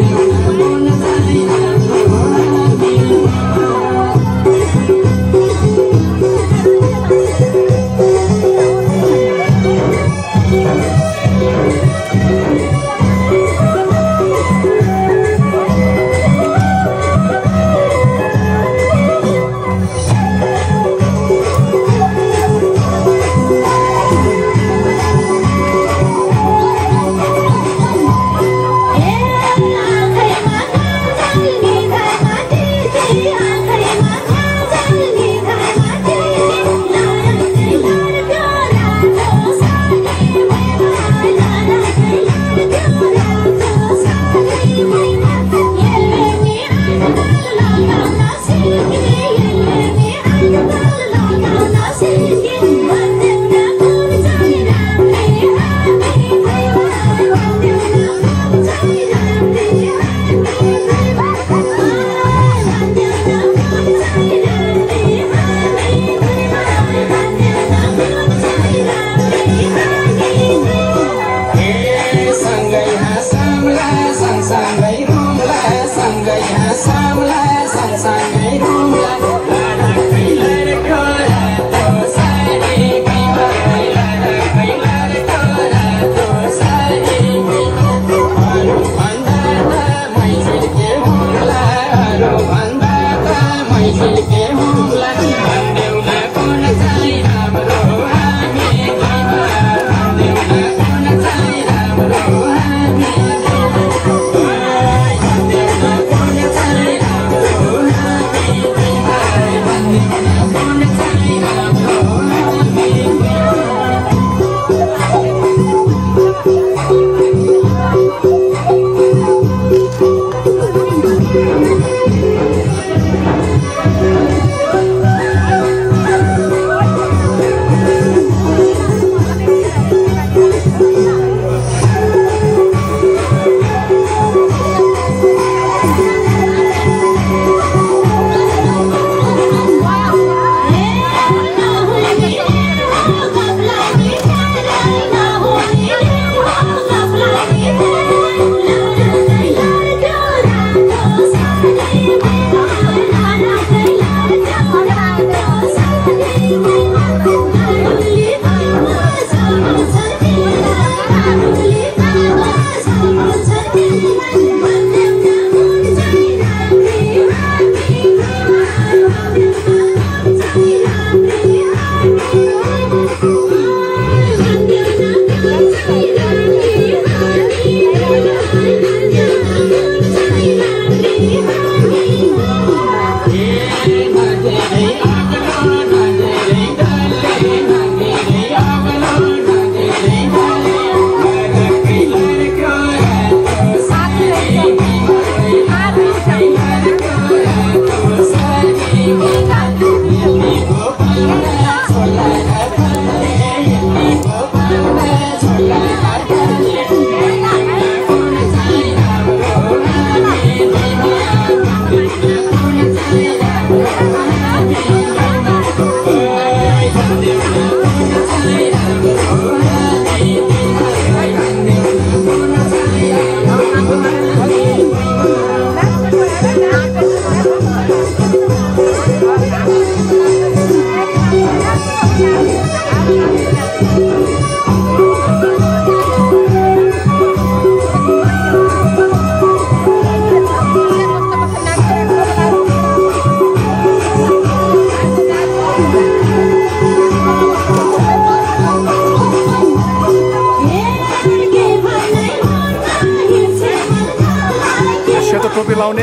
टोपी लाउने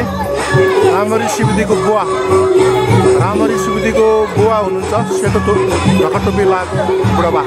रामरी सुवेदीको बुवा रामरी सुवेदीको बुवा हुनुहुन्छ सेतो टोपी ढाका टोपी लगाएको बुढाबा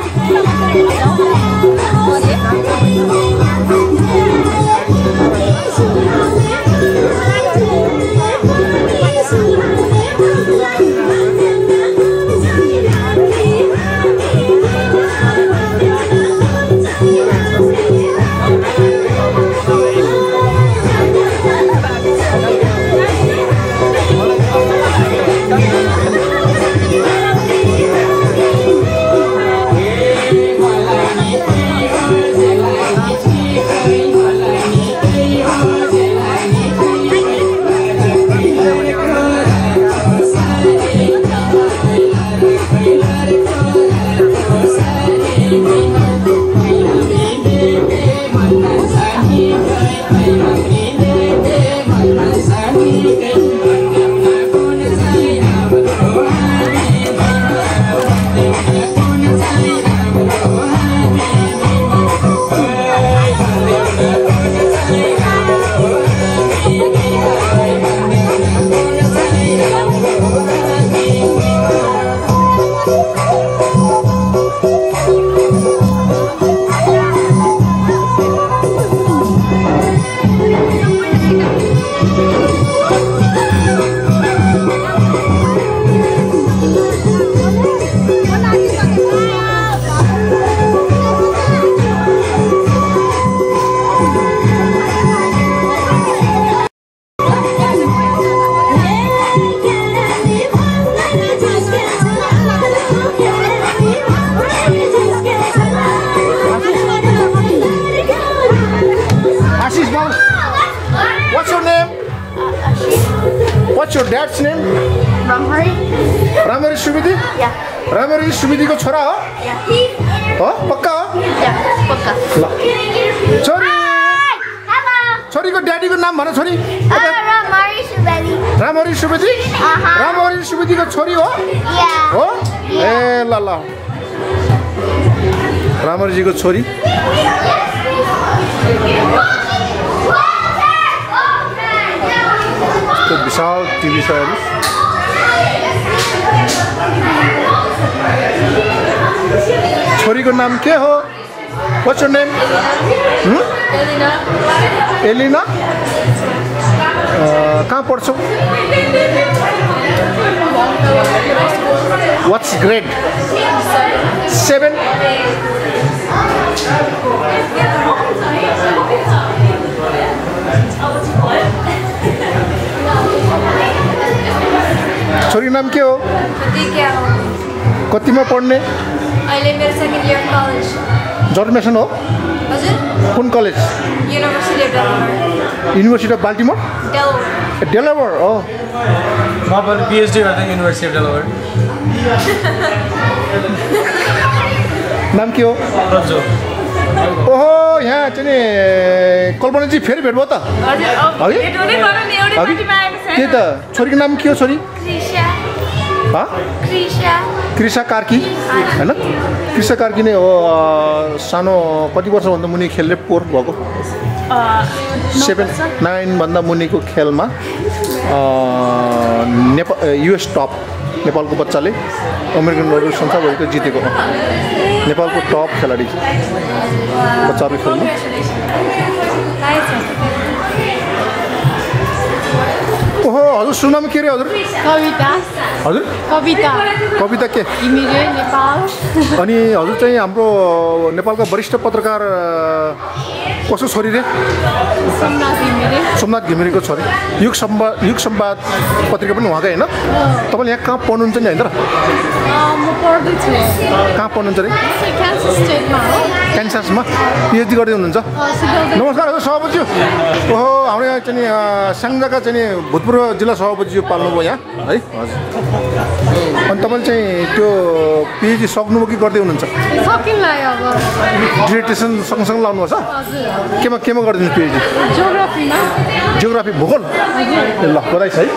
your dad's name? Ramhari. Ramhari Subidhi? Yeah. Ramhari Subidhi ko chhora ho? Yeah. हो पक्का हो? Yeah, पक्का. ल छोरी Hello. छोरी को ड्याडी को नाम भन छोरी Ramhari Subidhi. रामहरि सुवेदी रामहरि सुवेदी को छोरी हो Yeah. हो ए ल ल रामहरि जी को छोरी तो विशाल टिभी छ हेर्नुस् छोरी को नाम के हो What's your name? Hmm? Elena. Elena? Uh, कहाँ पढ्छौ? What's grade? Seven. छोरी नाम के हो? Pratikya. कतिमा पढ्ने? अहिले मेरो सेकेन्ड इयर कलेज. जर्मेसन हो? हजुर? कुन college? University of Delaware. University of Baltimore? Delaware. Delaware हो. म पनि पिएचडी गर्दै युनिभर्सिटी अफ डेलावेयर. नाम के हो? रन्जु. ओहो यहाँ चाहिँ नि कल्पनाजी फेरि भेट भयो त? हजुर. भेट हुनै पर्यो नि एउटै पार्टीमा आएको छ. त्यही त छोरीको नाम के हो छोरी? क्रिशा. हाँ? क्रिशा. कृषा कार्की हैन कृषा कार्की नै हो सानो कति वर्षभन्दा मुनि खेल्ने पोर भएको सेभेन नाइन भन्दा मुनिको खेलमा नेपाल युएस टप नेपालको बच्चाले अमेरिकन रोडर संसारभरिको जितेको हो नेपालको टप खेलाडी बच्चाहरू खेल्नु ओहो हजुर सुनाम के रे हजुर कविता हजुर कविता कविता के घिमिरे नेपाल अनि हजुर चाहिँ हाम्रो नेपालका वरिष्ठ पत्रकार कसो छोरी रे सोमनाथ घिमिरे सोमनाथ घिमिरेको छोरी युग संवाद युग संवाद पत्रिका पनि उहाँकै हैन तपाईले यहाँ कहाँ पढ्नुहुन्छ नि हैन र म पढ्दैछु कहाँ पढ्नुहुन्छ रे क्यान्सस स्टेटमा हो क्यान्ससमा पिएचडी गर्दै हुनुहुन्छ नमस्कार हजुर सभापति ओहो हाम्रो यहाँ चाहिँ स्याङ्जाका चाहिँ भूतपूर्व जिल्ला सभापतिज्यू पाल्नुभयो यहाँ है हजुर अनि तपाईँले चाहिँ त्यो पिएचडी सक्नुभयो कि गर्दै हुनुहुन्छ सकिनलाई अब डिसर्टेसन सँगसँगै लाउनुपर्छ केमा केमा गरिदिनु पिएचडी जियोग्राफीमा जियोग्राफी भूगोल ल बधाई छ है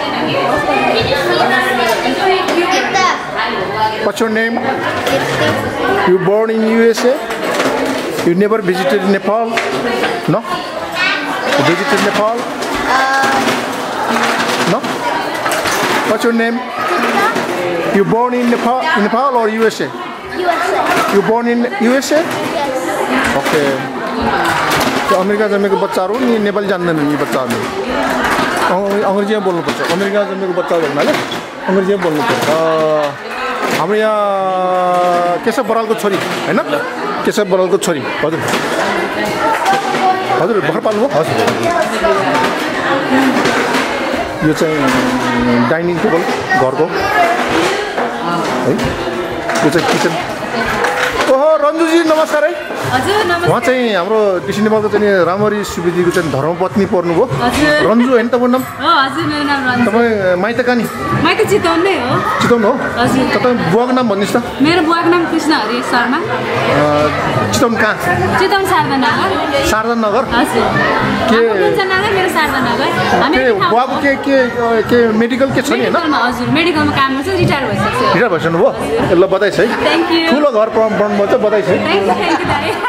What's your name? You born in U S A? You never visited Nepal? No? You visited Nepal? No? What's your name? You born in Nepal, in Nepal or U S A? U S A. You born in U S A? Yes. Okay. त्यो America जन्मेको बच्चाहरू नि नेपाली जान्दैनन् यी बच्चाहरूले अङ्ग्रेजीमा बोल्नुपर्छ America जन्मेको बच्चाहरू हुनाले अङ्ग्रेजीमा बोल्नुपर्छ हाम्रो यहाँ केशव बरालको छोरी हैन केशव बरालको छोरी हजुर हजुर भर्खर पाल्नुभयो हजुर यो चाहिँ डाइनिङ टेबल घरको है यो चाहिँ किचन ओहो रन्जुजी नमस्कार है हजुर नमस्कार उहाँ चाहिँ हाम्रो कृषि नेपालको चाहिँ रामहरि सुवेदीको चाहिँ धर्मपत्नी पर्नुभयो रन्जु होइन तपाईँको नाम हो हजुर मेरो नाम रन्जु तपाईँ माइत कहाँ नि माइत चितवन नै हो चितवन हो हजुर तपाईँ बुवाको नाम भन्नुहोस् त मेरो बुवाको नाम कृष्ण हरि शर्मा चितवन कहाँ चितवन शारदा नगर शारदा नगर हजुर के नगर मेरो शारदा नगर हामी के बुवाको के के के मेडिकल के छ नि हैन हजुर मेडिकलमा काम गर्छ रिटायर भइसक्यो रिटायर भइसक्नु भयो ल बधाई छ है थ्याङ्क यू ठुलो घर बनाउनु भयो बधाई छ है थ्याङ्क यू थ्याङ्क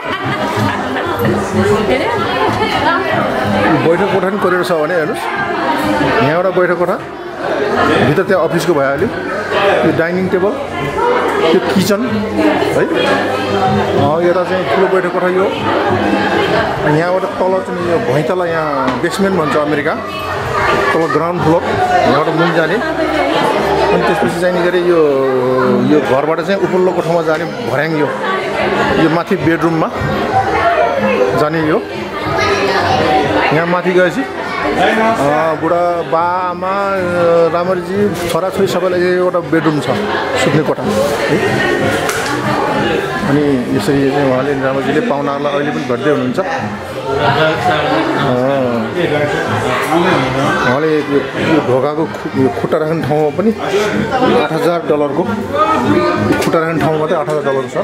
यू बैठक कोठा पनि कोरेर छ भने हेर्नुहोस् यहाँ एउटा बैठक कोठा भित्र त्यहाँ अफिसको भइहाल्यो यो डाइनिङ टेबल यो किचन है यता चाहिँ ठुलो बैठक कोठा यो यहाँबाट तल चाहिँ यो भैँतला यहाँ बेसमेन्ट भन्छ अमेरिका तल ग्राउन्ड फ्लोर यहाँबाट मुनि जाने अनि त्यसपछि चाहिँ के अरे यो यो घरबाट चाहिँ उपल्लो कोठामा जाने भर्याङ यो यो माथि बेडरुममा जाने यो यहाँ माथि गएपछि बुढा बा आमा रामहरिजी छोराछोरी सबैलाई एउटा बेडरुम छ सुत्ने कोठा है अनि यसरी चाहिँ उहाँले रामजीले पाहुनाहरूलाई अहिले पनि भेट्दै हुनुहुन्छ। उहाँले यो ढोकाको खुट्टा राख्ने ठाउँमा पनि आठ हजार डलरको खुट्टा राख्ने ठाउँमा मात्रै आठ हजार डलर छ।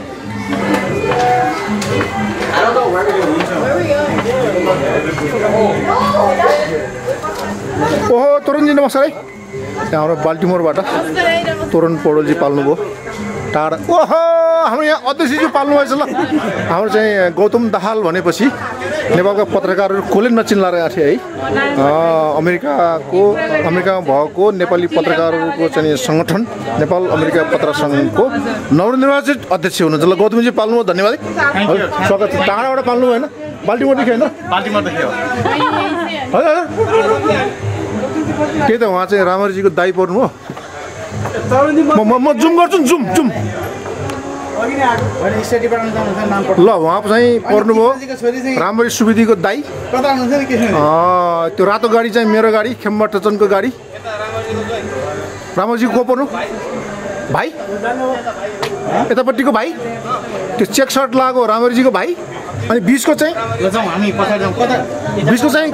ओहो तरुणजी नमस्कार है। यहाँ हाम्रो बाल्टिमोरबाट तरुण पौडेलजी पाल्नुभयो टाढा। ओहो हाम्रो यहाँ अध्यक्षजी पाल्नु भएछ ल। हाम्रो चाहिँ गौतम दाहाल भनेपछि नेपालका पत्रकारहरू कसले नचिन्ला रहेको थियो है। अमेरिकाको अमेरिकामा भएको नेपाली पत्रकारहरूको चाहिँ सङ्गठन नेपाल अमेरिका पत्रकार सङ्घको नवनिर्वाचित अध्यक्ष हुनुहुन्छ ल। गौतमजी पाल्नुभयो, धन्यवाद है। स्वागत। टाढाबाट पाल्नु भएन, बाल्टिमोरदेखि होइन? बाल्टिमोरदेखि हो। हजुर त्यही त उहाँ चाहिँ रामरीजीको दाइ पर्नु हो। म म जुम गर्छु नि, जुम जुम ल। उहाँ चाहिँ पर्नुभयो रामरी सुवेदीको दाइ। त्यो रातो गाडी चाहिँ मेरो गाडी, खेम्बा टचनको गाडी। रामरीजी को पर्नु भाइ? यतापट्टिको भाइ त्यो चेक सर्ट लगाएको रामरीजीको भाइ। अनि बिचको चाहिँ बिचको चाहिँ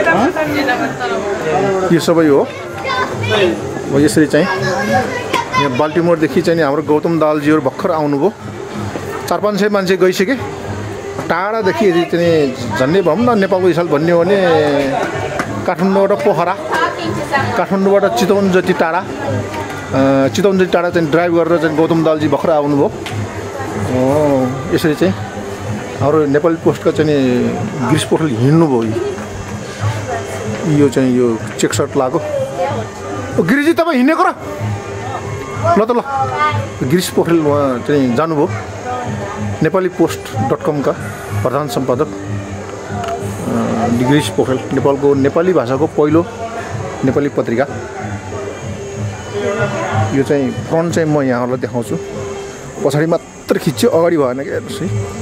यो सबै हो। यसरी चाहिँ यहाँ बाल्टिमोरदेखि चाहिँ हाम्रो गौतम दाहालजीहरू भर्खर आउनुभयो। चार पाँच सय मान्छे गइसके। टाढादेखि यदि चाहिँ झन्डै भनौँ न नेपालको हिसाब भन्ने हो भने काठमाडौँबाट पोखरा, काठमाडौँबाट चितवन जति टाढा, चितवन जति टाढा चाहिँ ड्राइभ गरेर चाहिँ गौतम दाहालजी भर्खर आउनुभयो। यसरी चाहिँ हाम्रो नेपाली पोस्टका चाहिँ गिरिश पोखरेल हिँड्नुभयो। यो चाहिँ यो चेक सर्ट लगाएको गिरिजी तपाईँ हिँडेको र ल त ल। गिरिश पोखरेल उहाँ चाहिँ जानुभयो। नेपाली पोस्ट डट कमका प्रधान सम्पादक गिरिश पोखरेल, नेपालको नेपाली भाषाको पहिलो नेपाली पत्रिका। यो चाहिँ फ्रन्ट चाहिँ म यहाँहरूलाई देखाउँछु, पछाडि मात्र खिच्यो, अगाडि भएन क्या। हेर्नुहोस् है,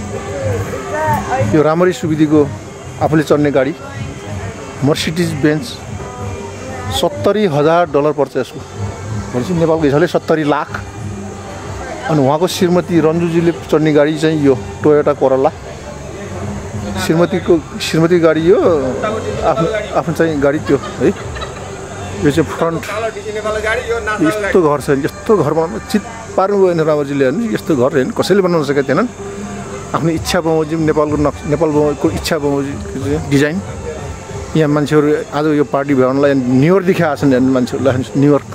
यो रामरी सुवेदीको आफूले चढ्ने गाडी मर्सिडिज बेन्ज। सत्तरी हजार डलर पर्छ यसको भनेपछि नेपालको हिसाबले सत्तरी लाख। अनि उहाँको श्रीमती रन्जुजीले चढ्ने गाडी चाहिँ यो टोयोटा कोरोला। श्रीमतीको श्रीमती गाडी यो आफ्नो आफ्नो चाहिँ गाडी त्यो है। यो चाहिँ फ्रन्ट। यस्तो घर छ, यस्तो घर बनाउनु चित पार्नु भएन रामजीले। हेर्नु यस्तो घर हेर्नु कसैले बनाउन सकेका थिएनन्। आफ्नो इच्छा बमोजिम नेपालको नक्स नेपालको इच्छा बमोजिम डिजाइन। यहाँ मान्छेहरू आज यो पार्टी भ्याउनलाई न्युयोर्कदेखि आएछन् हेर्नु मान्छेहरूलाई। न्युयोर्क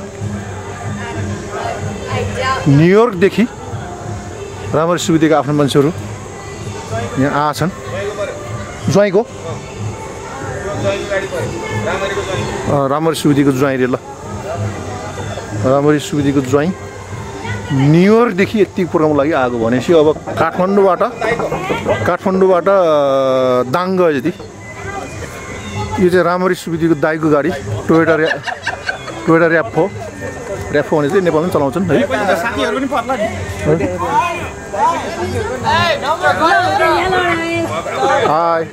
न्युयोर्कदेखि रामरी सुवेदीका आफ्नो मान्छेहरू यहाँ आएछन्। ज्वाइँको रामरी सुवेदीको ज्वाइँ रे ल। रामरी सुवेदीको ज्वाइँ न्युयोर्कदेखि यति प्रोग्रामको लागि आएको भनेपछि अब काठमाडौँबाट काठमाडौँबाट दाङ गयो यति। यो चाहिँ रामरी सुवेदीको दाइको गाडी टोयोटा ऱ्या टोयोटा ऱ्याफो। ऱ्याफो भने चाहिँ नेपालमा चलाउँछन् है। हाई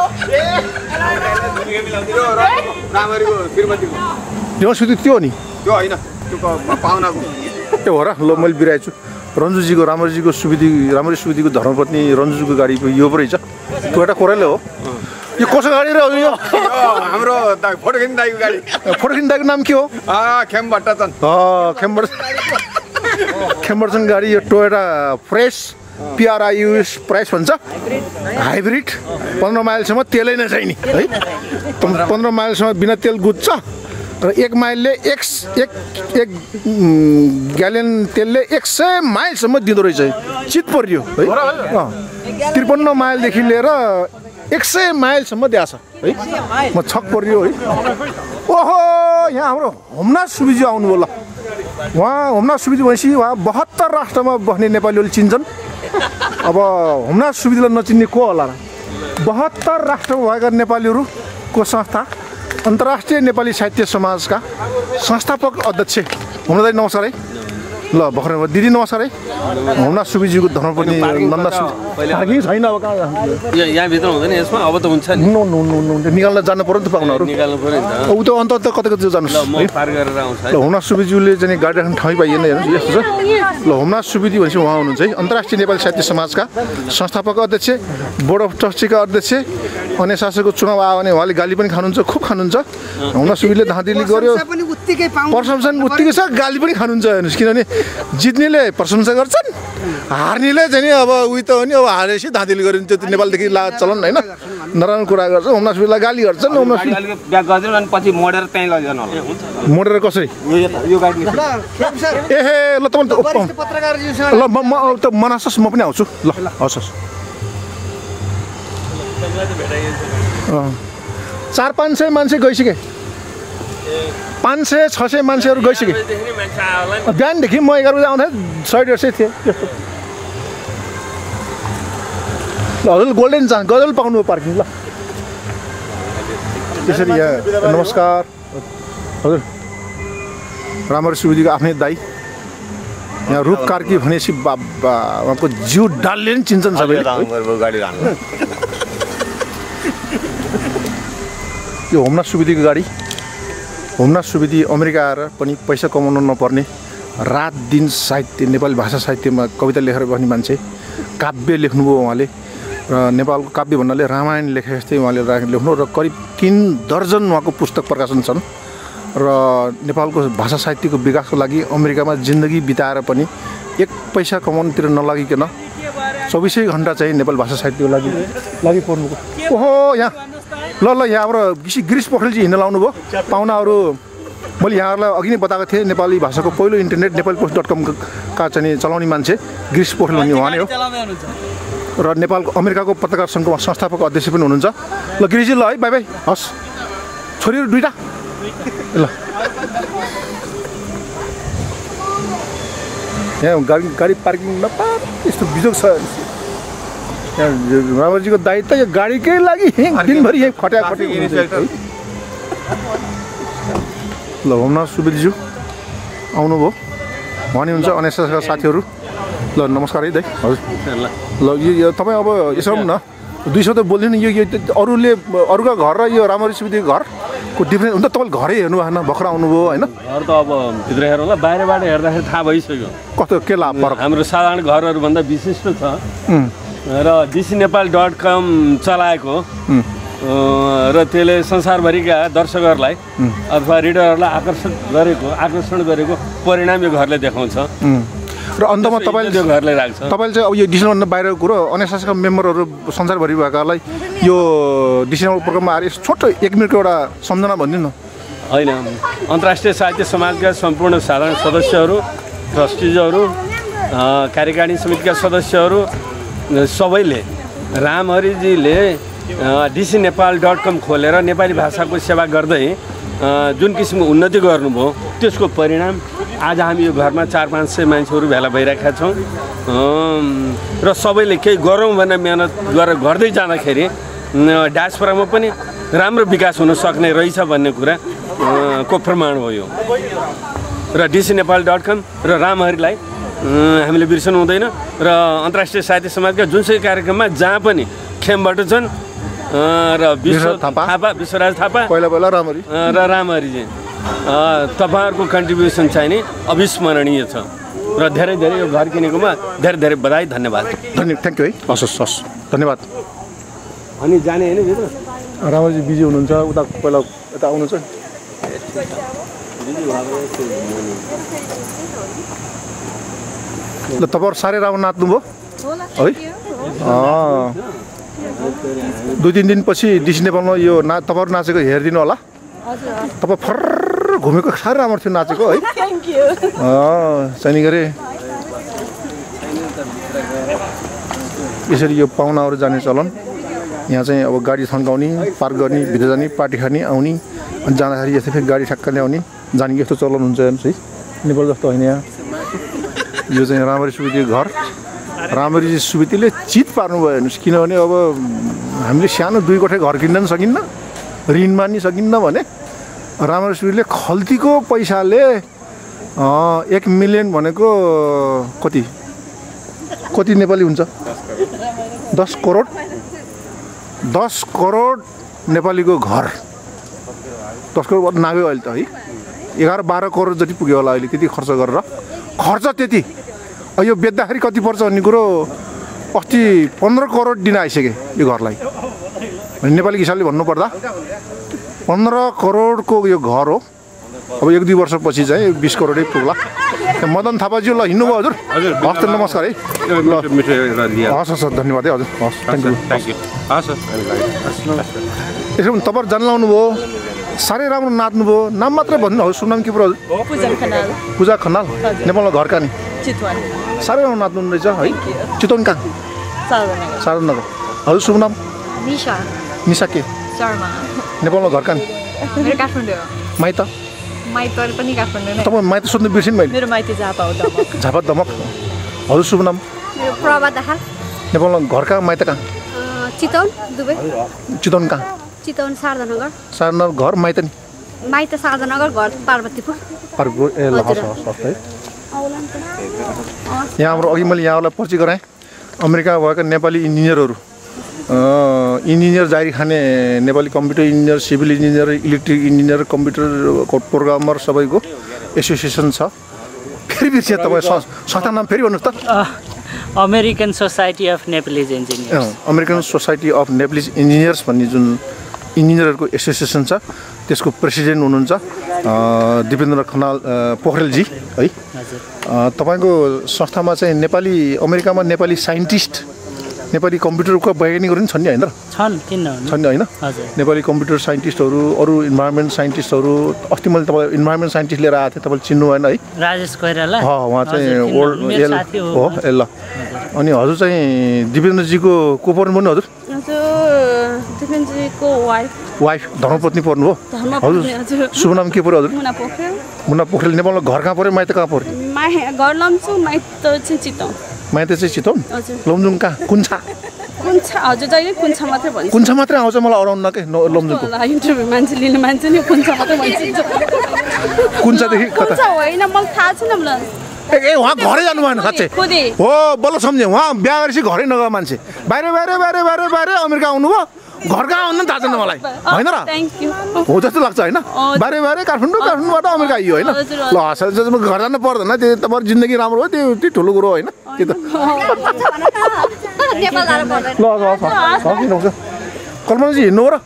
त्यो सुवेदी त्यो हो नि? त्यो होइन, त्यो पाहुनाको त्यो हो र। ल मैले बिराएछु रन्जुजीको रामरीजीको सुवेदी रामरी सुवेदीको धर्मपत्नी रन्जुजीको गाडी यो पो रहेछ। टोयोटा कोरोला हो यो। कसो गाडी र यो? हाम्रो फोटोखिन दाइको गाडी। फोटोखिन दाइको नाम के हो? खेम्बा टचन। खेम्बर खेम्बरसन गाडी यो टोयोटा फ्रेस पिआरआइयुएस प्राइस भन्छ। हाइब्रिड पन्ध्र माइलसम्म तेलै नचाहिने है। पन्ध्र माइलसम्म बिना तेल गुज्छ र एक माइलले एक एक एक ग्यालन तेलले एक सय माइलसम्म दिँदो रहेछ। चित पर्यो है। त्रिपन्न माइलदेखि लिएर एक सय माइलसम्म दिएछ है। म छक पर्यो है। ओहो यहाँ हाम्रो होमनाथ सुवेदी आउनुभयो ल। उहाँ होमनाथ सुवेदी भनेपछि उहाँ बहत्तर राष्ट्रमा बस्ने नेपालीहरूले चिन्छन्। अब होमनाथ सुवेदीलाई नचिन्ने को होला र? बहत्तर राष्ट्रमा भएका नेपालीहरूको संस्था अन्तर्राष्ट्रिय नेपाली साहित्य समाजका संस्थापक अध्यक्ष होमनाथ दाइ नमस्कार है। ल भर्खर दिदी नमस्कार है हुमना सुबीजीको धर्मपत्नी नन्दा सुबी छैन अब कहाँ यहाँ भित्र हुँदैन यसमा अब त हुन्छ नि नो नो नो नो निकाल्न जानु पर्यो नि त पाउनाहरू निकाल्नु पर्यो नि त ऊ त अन्त त कतै कतै जानुस् ल म पार गरेर आउँछु ल हुमना सुबीज्यूले चाहिँ गाडी राख्ने ठाउँ पाइएन हेर्नुहोस् यस्तो छ ल हुमना सुवेदी भनेपछि उहाँ हुनुहुन्छ है अन्तर्राष्ट्रिय नेपाली साहित्य समाजका संस्थापक अध्यक्ष बोर्ड अफ ट्रस्टीका अध्यक्ष अनि शासकको चुनाव आयो भने उहाँले गाली पनि खानुहुन्छ खुब खानुहुन्छ हुमना सुवेदीले धाँधली गर्यो प्रशंसा उत्तिकै छ गाली पनि खानुहुन्छ हेर्नुहोस् किनभने जित्नेले प्रशंसा गर्छन् हार्नेले चाहिँ अब उही त हो नि अब हारेपछि धाँधली गरिन्छ त्यो नेपालदेखि ला चलन होइन नराम्रो कुरा गर्छ हुमना सुवेदीलाई गाली गर्छन् हुमना सुवेदी ब्याक गरिदिनु अनि पछि मोडेर त्यहीँ लैजानु होला मोडेर कसरी यो गाडी एहे ल तपाईँ ल म म त मनासोस् म पनि आउँछु ल हस् हस् चार पाँच सय मान्छे गइसके पाँच सय छ सय मान्छेहरू गइसके बिहानदेखि म एघार बजी आउँदा सय डेढ सय थिएँ त्यस्तो ल हजुर गोल्डेन चान्स गजल पाउनु पार्किङ ल त्यसरी यहाँ नमस्कार हजुर रामहरि सुवेदीको आफ्नै दाई यहाँ रूप कार्की भनेपछि बाबा उहाँको जिउ डालले नि चिन्छन् सबैले गाडी यो हुमना सुवेदीको गाडी हुमना सुवेदी अमेरिका आएर पनि पैसा कमाउनु नपर्ने रात दिन साहित्य नेपाली भाषा साहित्यमा कविता लेखेर बस्ने मान्छे काव्य लेख्नुभयो उहाँले र नेपालको काव्य भन्नाले रामायण लेखे जस्तै उहाँले लेख्नु र करिब तिन दर्जन उहाँको पुस्तक प्रकाशन छन् र नेपालको भाषा साहित्यको विकासको लागि अमेरिकामा जिन्दगी बिताएर पनि एक पैसा कमाउनुतिर नलागिकन चौबिसै घन्टा चाहिँ नेपाली भाषा साहित्यको लागि लागि पर्नुको ओहो यहाँ ल ल यहाँबाट गिसी गिरिश पोखरेलजी हिँड्न लाउनु भयो पाहुनाहरू मैले यहाँहरूलाई अघि नै बताएको थिएँ नेपाली भाषाको पहिलो इन्टरनेट नेपाली पोस्ट डट कमका चाहिँ चलाउने मान्छे गिरिश पोखरेल भन्ने उहाँ नै हो र नेपालको अमेरिकाको पत्रकार सङ्घको संस्थापक अध्यक्ष पनि हुनुहुन्छ ल गिरिजी ल है बाई बाई हस् छोरीहरू दुईवटा ल यहाँ गाडी गाडी पार्किङ नपार यस्तो बिजोग छ यहाँ रामहरिजीको दायित्व यो गाडीकै लागि दिनभरि यहीँ खट्या खटे ल हुमना सुवेदीज्यू आउनुभयो उहाँ हुन्छ अनेसाका साथीहरू ल नमस्कार है दाइ हजुर ल यो तपाईँ अब यसो न दुई सौ त बोल्दैन यो अरूले अरूको घर र यो रामहरि सुवेदीको घरको डिफ्रेन्स हुन्छ तपाईँले घरै हेर्नु भएन भर्खर आउनुभयो होइन घर त अब भित्र हेरौँ होला बाहिरबाट हेर्दाखेरि थाहा भइसक्यो कस्तो के लाभ फरक हाम्रो साधारण घरहरूभन्दा विशिष्ट छ र डिसी नेपाल डट कम चलाएको र त्यसले संसारभरिका दर्शकहरूलाई अथवा रिडरहरूलाई आकर्षण गरेको आकर्षण गरेको परिणाम यो घरले देखाउँछ र अन्तमा तपाईँले त्यो घरले राख्छ तपाईँले चाहिँ अब यो डिसीभन्दा बाहिरको कुरो अनेसाका मेम्बरहरू संसारभरि भएकालाई यो डिसीभल प्रोग्राममा आएर छोटो एक मिनटको एउटा सम्झना भनिदिनु न होइन अन्तर्राष्ट्रिय साहित्य समाजका सम्पूर्ण साधारण सदस्यहरू ट्रस्टिजहरू कार्यकारिणी समितिका सदस्यहरू सबैले रामहरिजीले डिसी नेपाल डट कम खोलेर नेपाली भाषाको सेवा गर्दै जुन किसिमको उन्नति गर्नुभयो त्यसको परिणाम आज हामी यो घरमा चार पाँच सय मान्छेहरू भेला भइरहेका छौँ र सबैले केही गरौँ भनेर मेहनत गरेर गर्दै जाँदाखेरि डायस्पोरामा पनि राम्रो विकास हुन सक्ने रहेछ भन्ने कुरा को प्रमाण हो यो र डिसी नेपाल डट कम र रामहरिलाई हामीले बिर्सनु हुँदैन र अन्तर्राष्ट्रिय साहित्य समाजका जुनसुकै कार्यक्रममा जहाँ पनि खेमबाट छन् र विश्व थापा विश्वराज थापा पहिला पहिला रामहरि र रामहरिजी तपाईँहरूको कन्ट्रिब्युसन चाहिँ नि अविस्मरणीय छ र धेरै धेरै यो घर किनेकोमा धेरै धेरै बधाई धन्यवाद धन्यवाद थ्याङ्क यू है हस् हस् हस् धन्यवाद अनि जाने होइन भित्र रामहरिजी बिजी हुनुहुन्छ उता पहिला यता आउनुहुन्छ ल तपाईँहरू साह्रै राम्रो नाच्नुभयो है दुई तिन दिनपछि डिसी नेपालमा यो ना तपाईँहरू नाचेको हेरिदिनु होला तपाईँ फर्र घुमेको साह्रै राम्रो थियो नाचेको है चाहिँ गरे यसरी यो पाहुनाहरू जाने चलन यहाँ चाहिँ अब गाडी थन्काउने पार्क गर्ने भित्र जाने पार्टी खाने आउने अनि जाँदाखेरि यस्तै फेरि गाडी ठ्याक्क ल्याउने जाने यस्तो चलन हुन्छ हेर्नुहोस् है नेपाल जस्तो होइन यहाँ यो चाहिँ रामहरि सुवेदीको घर रामहरि सुवेदीले चित पार्नुभयो हेर्नुहोस् किनभने अब हामीले सानो दुई कोठे घर किन्न पनि सकिन्न ऋण मान्नु सकिन्न भने रामहरि सुवेदीले खल्तीको पैसाले एक मिलियन भनेको कति कति नेपाली हुन्छ दस करोड दस करोड नेपालीको घर दस करोड नाग्यो अहिले त है एघार बाह्र करोड जति पुग्यो होला अहिले त्यति खर्च गरेर खर्च त्यति यो बेच्दाखेरि कति पर्छ भन्ने कुरो अस्ति पन्ध्र करोड दिन आइसक्यो यो घरलाई नेपाली हिसाबले भन्नुपर्दा पन्ध्र करोडको यो घर हो अब एक दुई वर्षपछि चाहिँ बिस करोडै पुग्ला मदन थापाज्यू ल हिँड्नुभयो हजुर हजुर हस् त नमस्कार है हस् हस् धन्यवाद है हजुर हस् थ्याङ्क यू थ्याङ्क यू हस् यसो भने तपाईँहरू जान लाउनुभयो साह्रै राम्रो नाच्नुभयो नाम मात्रै भन्नु हजुर सुनाम के पो हजुर पूजा खनाल नेपालमा घर कहाँ नि साह्रै राम्रो नाच्नु रहेछ है चितवन कहाँ शारदानगर हजुर शुभ नाम निशा निशा के शर्मा नेपालमा घर कहाँ नि मेरो काठमाडौँ माइत माइत पनि काठमाडौँ नै तपाईँ माइत सोध्नु बिर्सिनु मैले मेरो माइत झापा हो दमक झापा दमक हजुर शुभ नाम मेरो प्रभा दाहाल नेपालमा घर कहाँ माइत कहाँ चितवन दुबई चितवन कहाँ चितवन शारदानगर शारदानगर घर माइत नि माइत शारदानगर घर पार्वतीपुर पार्वतीपुर ए ल हस् हस् हस् है यहाँ हाम्रो अघि मैले यहाँलाई परिचय गराएँ अमेरिकामा भएका नेपाली इन्जिनियरहरू इन्जिनियर जारी खाने Nepali computer engineer civil engineer electric engineer computer programmer सबैको एसोसिएसन छ फेरि बिर्सिए तपाईँ संस्था नाम फेरि भन्नुहोस् त American society of Nepalese engineers American society of Nepalese engineers भन्ने जुन इन्जिनियरहरूको एसोसिएसन छ त्यसको प्रेसिडेन्ट हुनुहुन्छ दिपेन्द्र खनाल पोखरेलजी है तपाईँको संस्थामा चाहिँ नेपाली अमेरिकामा नेपाली साइन्टिस्ट नेपाली कम्प्युटरको वैज्ञानिकहरू पनि छन् नि होइन छन् किन छन् नि होइन नेपाली कम्प्युटर साइन्टिस्टहरू अरू इन्भाइरोमेन्ट साइन्टिस्टहरू अस्ति मैले तपाईँ इन्भाइरोमेन्ट साइन्टिस्ट लिएर आएको थिएँ तपाईँले चिन्नु भएन है राजेश कोइराला उहाँ चाहिँ ओल्ड एल हो ए ल अनि हजुर चाहिँ दिपेन्द्रजीको को पर्नु पर्नु हजुर दिपेन्द्रजीको वाइफ वाइफ धर्मपत्नी पर्नु हो हजुर शुभ नाम के पर्यो हजुर मुना पोखरेल मुना पोखरेल नेपालमा घर कहाँ पर्यो माइत कहाँ पर्यो घर लम्चु माइत चाहिँ चितवन माइत चाहिँ चितवन लमजुङ कहाँ कुन्छा कुन्छा हजुर जहिले कुन्छा मात्रै भन्छ कुन्छा मात्रै आउँछ मलाई अराउन्न के लमजुङको इन्टरभ्यू मान्छे लिने मान्छे नि कुन्छा मात्रै भन्छ कुन्छादेखि कता होइन मलाई थाहा छैन मलाई ए उहाँ घरै जानु भएन साँच्चै हो बल्ल सम्झेँ उहाँ बिहा गरेपछि घरै नगयो मान्छे बाहिर बाहिर बाहिर बाहिर बाहिर अमेरिका आउनुभयो घर कहाँ आउनु थाहा छैन मलाई होइन र हो जस्तो लाग्छ होइन बाहिर बाहिर काठमाडौँ काठमाडौँबाट अमेरिका आइयो होइन ल हसल घर जानु पर्दैन त्यो तपाईँको जिन्दगी राम्रो हो त्यो त्यो ठुलो कुरो होइन त्यो त ल कल्पनाजी हिँड्नु हो र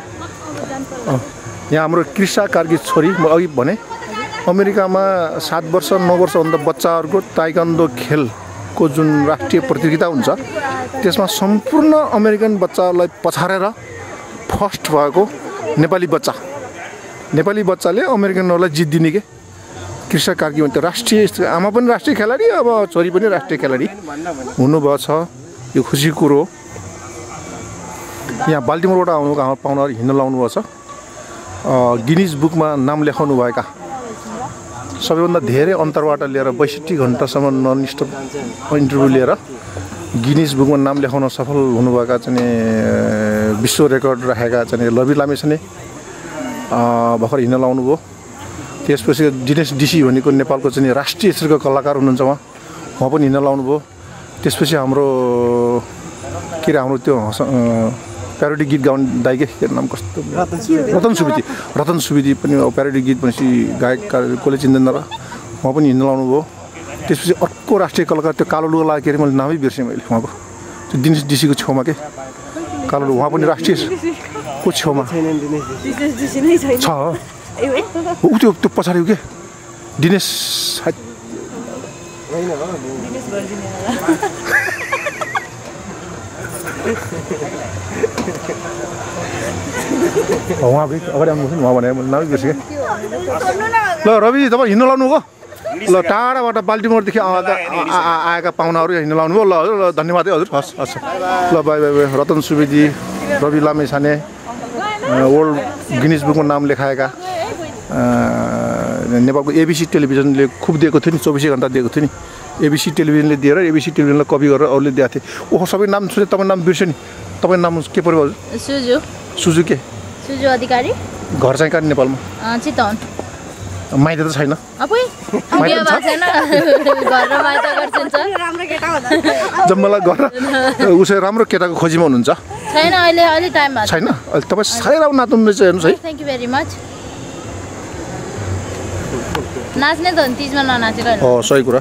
यहाँ हाम्रो कृषा कार्की छोरी म अघि भने अमेरिकामा सात वर्ष नौ वर्षभन्दा बच्चाहरूको ताइक्वान्डो खेलको जुन राष्ट्रिय प्रतियोगिता हुन्छ त्यसमा सम्पूर्ण अमेरिकन बच्चाहरूलाई पछारेर फर्स्ट भएको नेपाली बच्चा नेपाली बच्चाले अमेरिकनहरूलाई जित्दिने के कृषा कार्की भन्छ राष्ट्रिय आमा पनि राष्ट्रिय खेलाडी अब छोरी पनि राष्ट्रिय खेलाडी हुनुभएको छ यो खुसी कुरो हो यहाँ बाल्टिमोरबाट आउनुभएको हाम्रो पाहुनाहरू हिँड्न लाउनु भएको छ गिनिज बुकमा नाम लेखाउनु भएका सबैभन्दा धेरै अन्तरबाट लिएर बैसठी घन्टासम्म नन स्टप इन्टरभ्यू लिएर गिनिज बुकमा नाम लेखाउन सफल हुनुभएका चाहिँ विश्व रेकर्ड राखेका चाहिँ लबी लामेछाने भर्खर हिँड्न लाउनुभयो त्यसपछि दिनेश डिसी भनेको नेपालको चाहिँ राष्ट्रिय स्तरको कलाकार हुनुहुन्छ उहाँ उहाँ पनि हिँड्न लाउनुभयो त्यसपछि हाम्रो के अरे हाम्रो त्यो प्यारोडी गीत गाउने दाइ के नाम कस्तो रतन सुवेदी रतन सुवेदी पनि प्यारोडी गीत भनेपछि गायक कसले चिन्दैन र उहाँ पनि हिँड्न लाउनुभयो त्यसपछि अर्को राष्ट्रिय कलाकार त्यो कालो लुगा लगाएको के अरे मैले नामै बिर्सेँ मैले उहाँको त्यो दिनेश डिसीको छेउमा के कालो लुगा उहाँ पनि राष्ट्रिय को छेउमा छ ऊ त्यो त्यो पछाडि के दिनेश उहाँ अगाडि आउनु उहाँ भने नामै बिर्सेँ ल रविजी तपाईँ हिँड्न लाउनु हो ल टाढाबाट बाल्टिमोरदेखि आएका आएका पाहुनाहरू हिँड्न लाउनु भयो ल हजुर ल धन्यवाद है हजुर हस् हस् ल bye bye bye Ratan Subedi Rabi Lamichhane world Guinness बुकमा नाम लेखाएका नेपालको एबिसी टेलिभिजनले खुब दिएको थियो नि चौबिसै घन्टा दिएको थियो नि एबिसी टेलिभिजनले दिएर एबिसी टेलिभिजनलाई कपी गरेर अरूले दिएको थियो ओहो सबै नाम सुने तपाईँ नाम बिर्स्यो नि तपाईँ नाम के पऱ्यो हजुर सुजु सुजु के सुजु अधिकारी घर चाहिँ कहाँ नेपालमा चितवन माइत त छैन अपुइ बिहे भएको छैन घर र माइत गर्छन् राम्रो केटा हुँदा जम्मलाई गरेर उसै राम्रो केटाको खोजीमा हुनुहुन्छ छैन अहिले अलि टाइम भएको छैन अहिले तपाईँ साह्रै राम्रो नाच्नु रहेछ हेर्नुहोस् है थ्याङ्क यू भेरी मच नाच्ने त हो नि तिजमा ननाचेर हो सही कुरा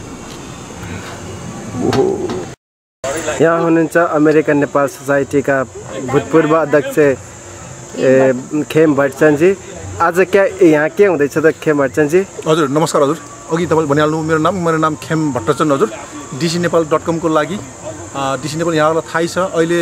यहाँ हुनुहुन्छ अमेरिकन नेपाल सोसाइटीका भूतपूर्व अध्यक्ष खेम भट्टचन्दजी आज क्या यहाँ के हुँदैछ त खेम भट्टचन्दजी हजुर नमस्कार हजुर अघि तपाईँले भनिहाल्नु मेरो नाम मेरो नाम खेम भट्टचन्द हजुर डिसी नेपाल डट कमको लागि डिसी नेपाल यहाँलाई थाहै छ अहिले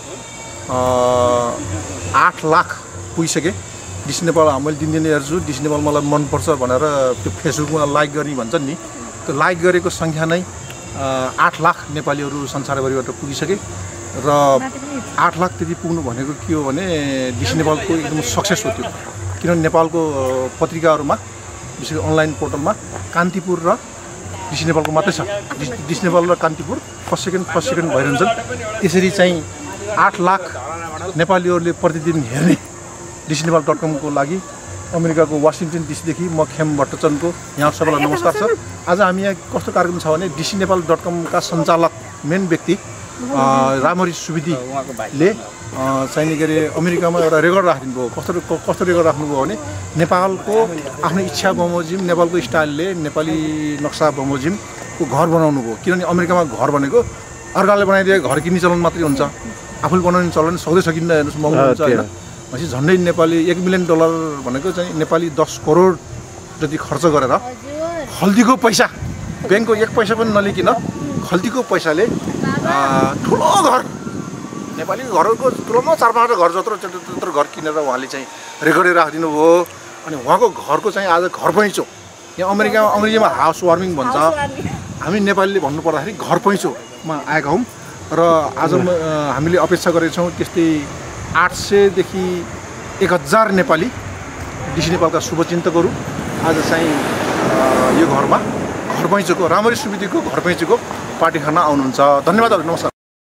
आठ लाख पुगिसकेँ डिसी नेपाल मैले दिनदिनै हेर्छु डिसी नेपाल मलाई मनपर्छ भनेर त्यो फेसबुकमा लाइक गर्ने भन्छन् नि त्यो लाइक गरेको सङ्ख्या नै आठ लाख नेपालीहरू संसारभरिबाट पुगिसके र आठ लाख त्यति पुग्नु भनेको के हो भने डिसी नेपालको एकदम सक्सेस हो त्यो किनभने नेपालको पत्रिकाहरूमा विशेष गरी अनलाइन पोर्टलमा कान्तिपुर र डिसी नेपालको मात्रै छ डिसी नेपाल र Kantipur first second first second भइरहन्छन् त्यसरी चाहिँ आठ लाख नेपालीहरूले प्रतिदिन हेर्ने डिसी नेपाल डट कमको लागि अमेरिकाको वासिङटन डिसीदेखि म खेम भट्टचन्दको यहाँ सबैलाई नमस्कार छ आज हामी यहाँ कस्तो कार्यक्रम छ भने डिसी नेपाल डट कमका सञ्चालक मेन व्यक्ति रामहरि सुवेदीले चाहिँ के अरे अमेरिकामा एउटा रेकर्ड राखिदिनु भयो कस्तो कस्तो रेकर्ड राख्नुभयो भने नेपालको आफ्नो इच्छा बमोजिम नेपालको स्टाइलले नेपाली नक्सा बमोजिमको घर बनाउनु भयो किनभने अमेरिकामा घर भनेको अर्काले बनाइदिएको घर किन्ने चलन मात्रै हुन्छ आफूले बनाउने चलन सक्दै सकिन्न हेर्नुहोस् महँगो हुन्छ होइन भनेपछि झन्डै नेपाली एक मिलियन डलर भनेको चाहिँ नेपाली दस करोड जति खर्च गरेर खल्तीको पैसा ब्याङ्कको एक पैसा पनि नलिकन खल्तीको पैसाले ठुलो घर नेपाली घरको तुलनामा चार पाँचवटा घर जत्रो त्यत्रो घर किनेर उहाँले चाहिँ रेकर्डै राखिदिनु भयो अनि उहाँको घरको चाहिँ आज घर पैँचो यहाँ अमेरिकामा अङ्ग्रेजीमा हाउस वार्मिङ भन्छ हामी नेपालीले भन्नुपर्दाखेरि घर पैँचोमा आएका हौँ र आज हामीले अपेक्षा गरेका छौँ त्यस्तै आठ सयदेखि एक हजार नेपाली डिसी नेपालका शुभचिन्तकहरू आज चाहिँ यो घरमा घर पैँचोको रामहरि सुवेदीको घर पैँचोको पार्टी खाना आउनुहुन्छ धन्यवादहरू नमस्कार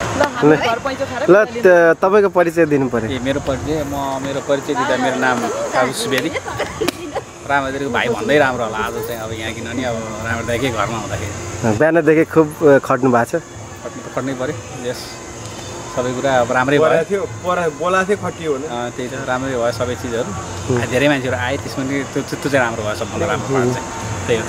ल तपाईँको परिचय दिनु पर्यो ए मेरो परिचय म मेरो परिचय दिँदा मेरो नाम काबु सुवेदी रामहरिको भाइ भन्दै राम्रो होला आज चाहिँ अब यहाँ किनभने अब रामहरि दाइकै घरमा हुँदाखेरि बिहानदेखि खुब खट्नु भएको छ खट्नु त खट्नै पऱ्यो यस सबै कुरा अब राम्रै भयो बोला थियो खटियो भने त्यही त राम्रै भयो सबै चिजहरू धेरै मान्छेहरू आए त्यसमा त्यो त्यो चाहिँ राम्रो भयो सबभन्दा राम्रो पार्ट चाहिँ त्यही हो